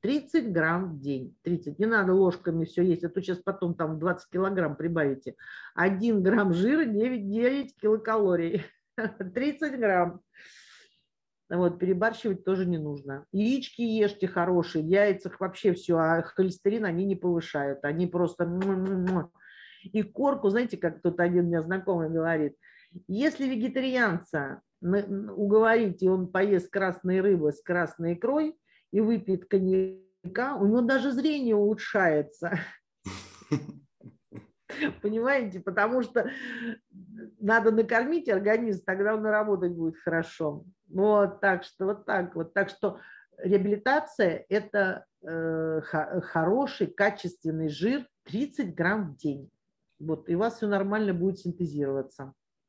тридцать грамм в день. тридцать. Не надо ложками все есть, а то сейчас потом там двадцать килограмм прибавите. один грамм жира, девять, девять килокалорий. тридцать грамм. Вот, перебарщивать тоже не нужно. Яички ешьте хорошие, в яйцах вообще все, а холестерин они не повышают, они просто... И корку, знаете, как тут один у меня знакомый говорит, если вегетарианца уговорить, и он поест красной рыбы с красной икрой и выпьет коньяка, у него даже зрение улучшается. Понимаете? Потому что надо накормить организм, тогда он работать будет хорошо. Вот так что вот так вот. Так что реабилитация – это э, хороший, качественный жир тридцать грамм в день. Вот, и у вас все нормально будет синтезироваться.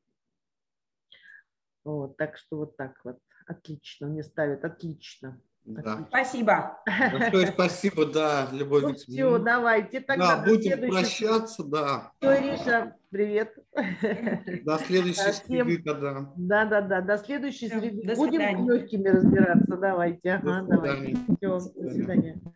Вот, так что вот так вот. Отлично, мне ставят, отлично. Да. Спасибо. Большое спасибо, да, Любовь Ну, Викторовна. все, давайте. Тогда Да, до будем следующей... прощаться, да. Все, Ириша, привет. До следующей Всем... среды тогда. Да, да, да, до следующей Всё, среды. до Будем свидания. легкими разбираться. Давайте. Ага, До давайте. свидания. Все, до свидания.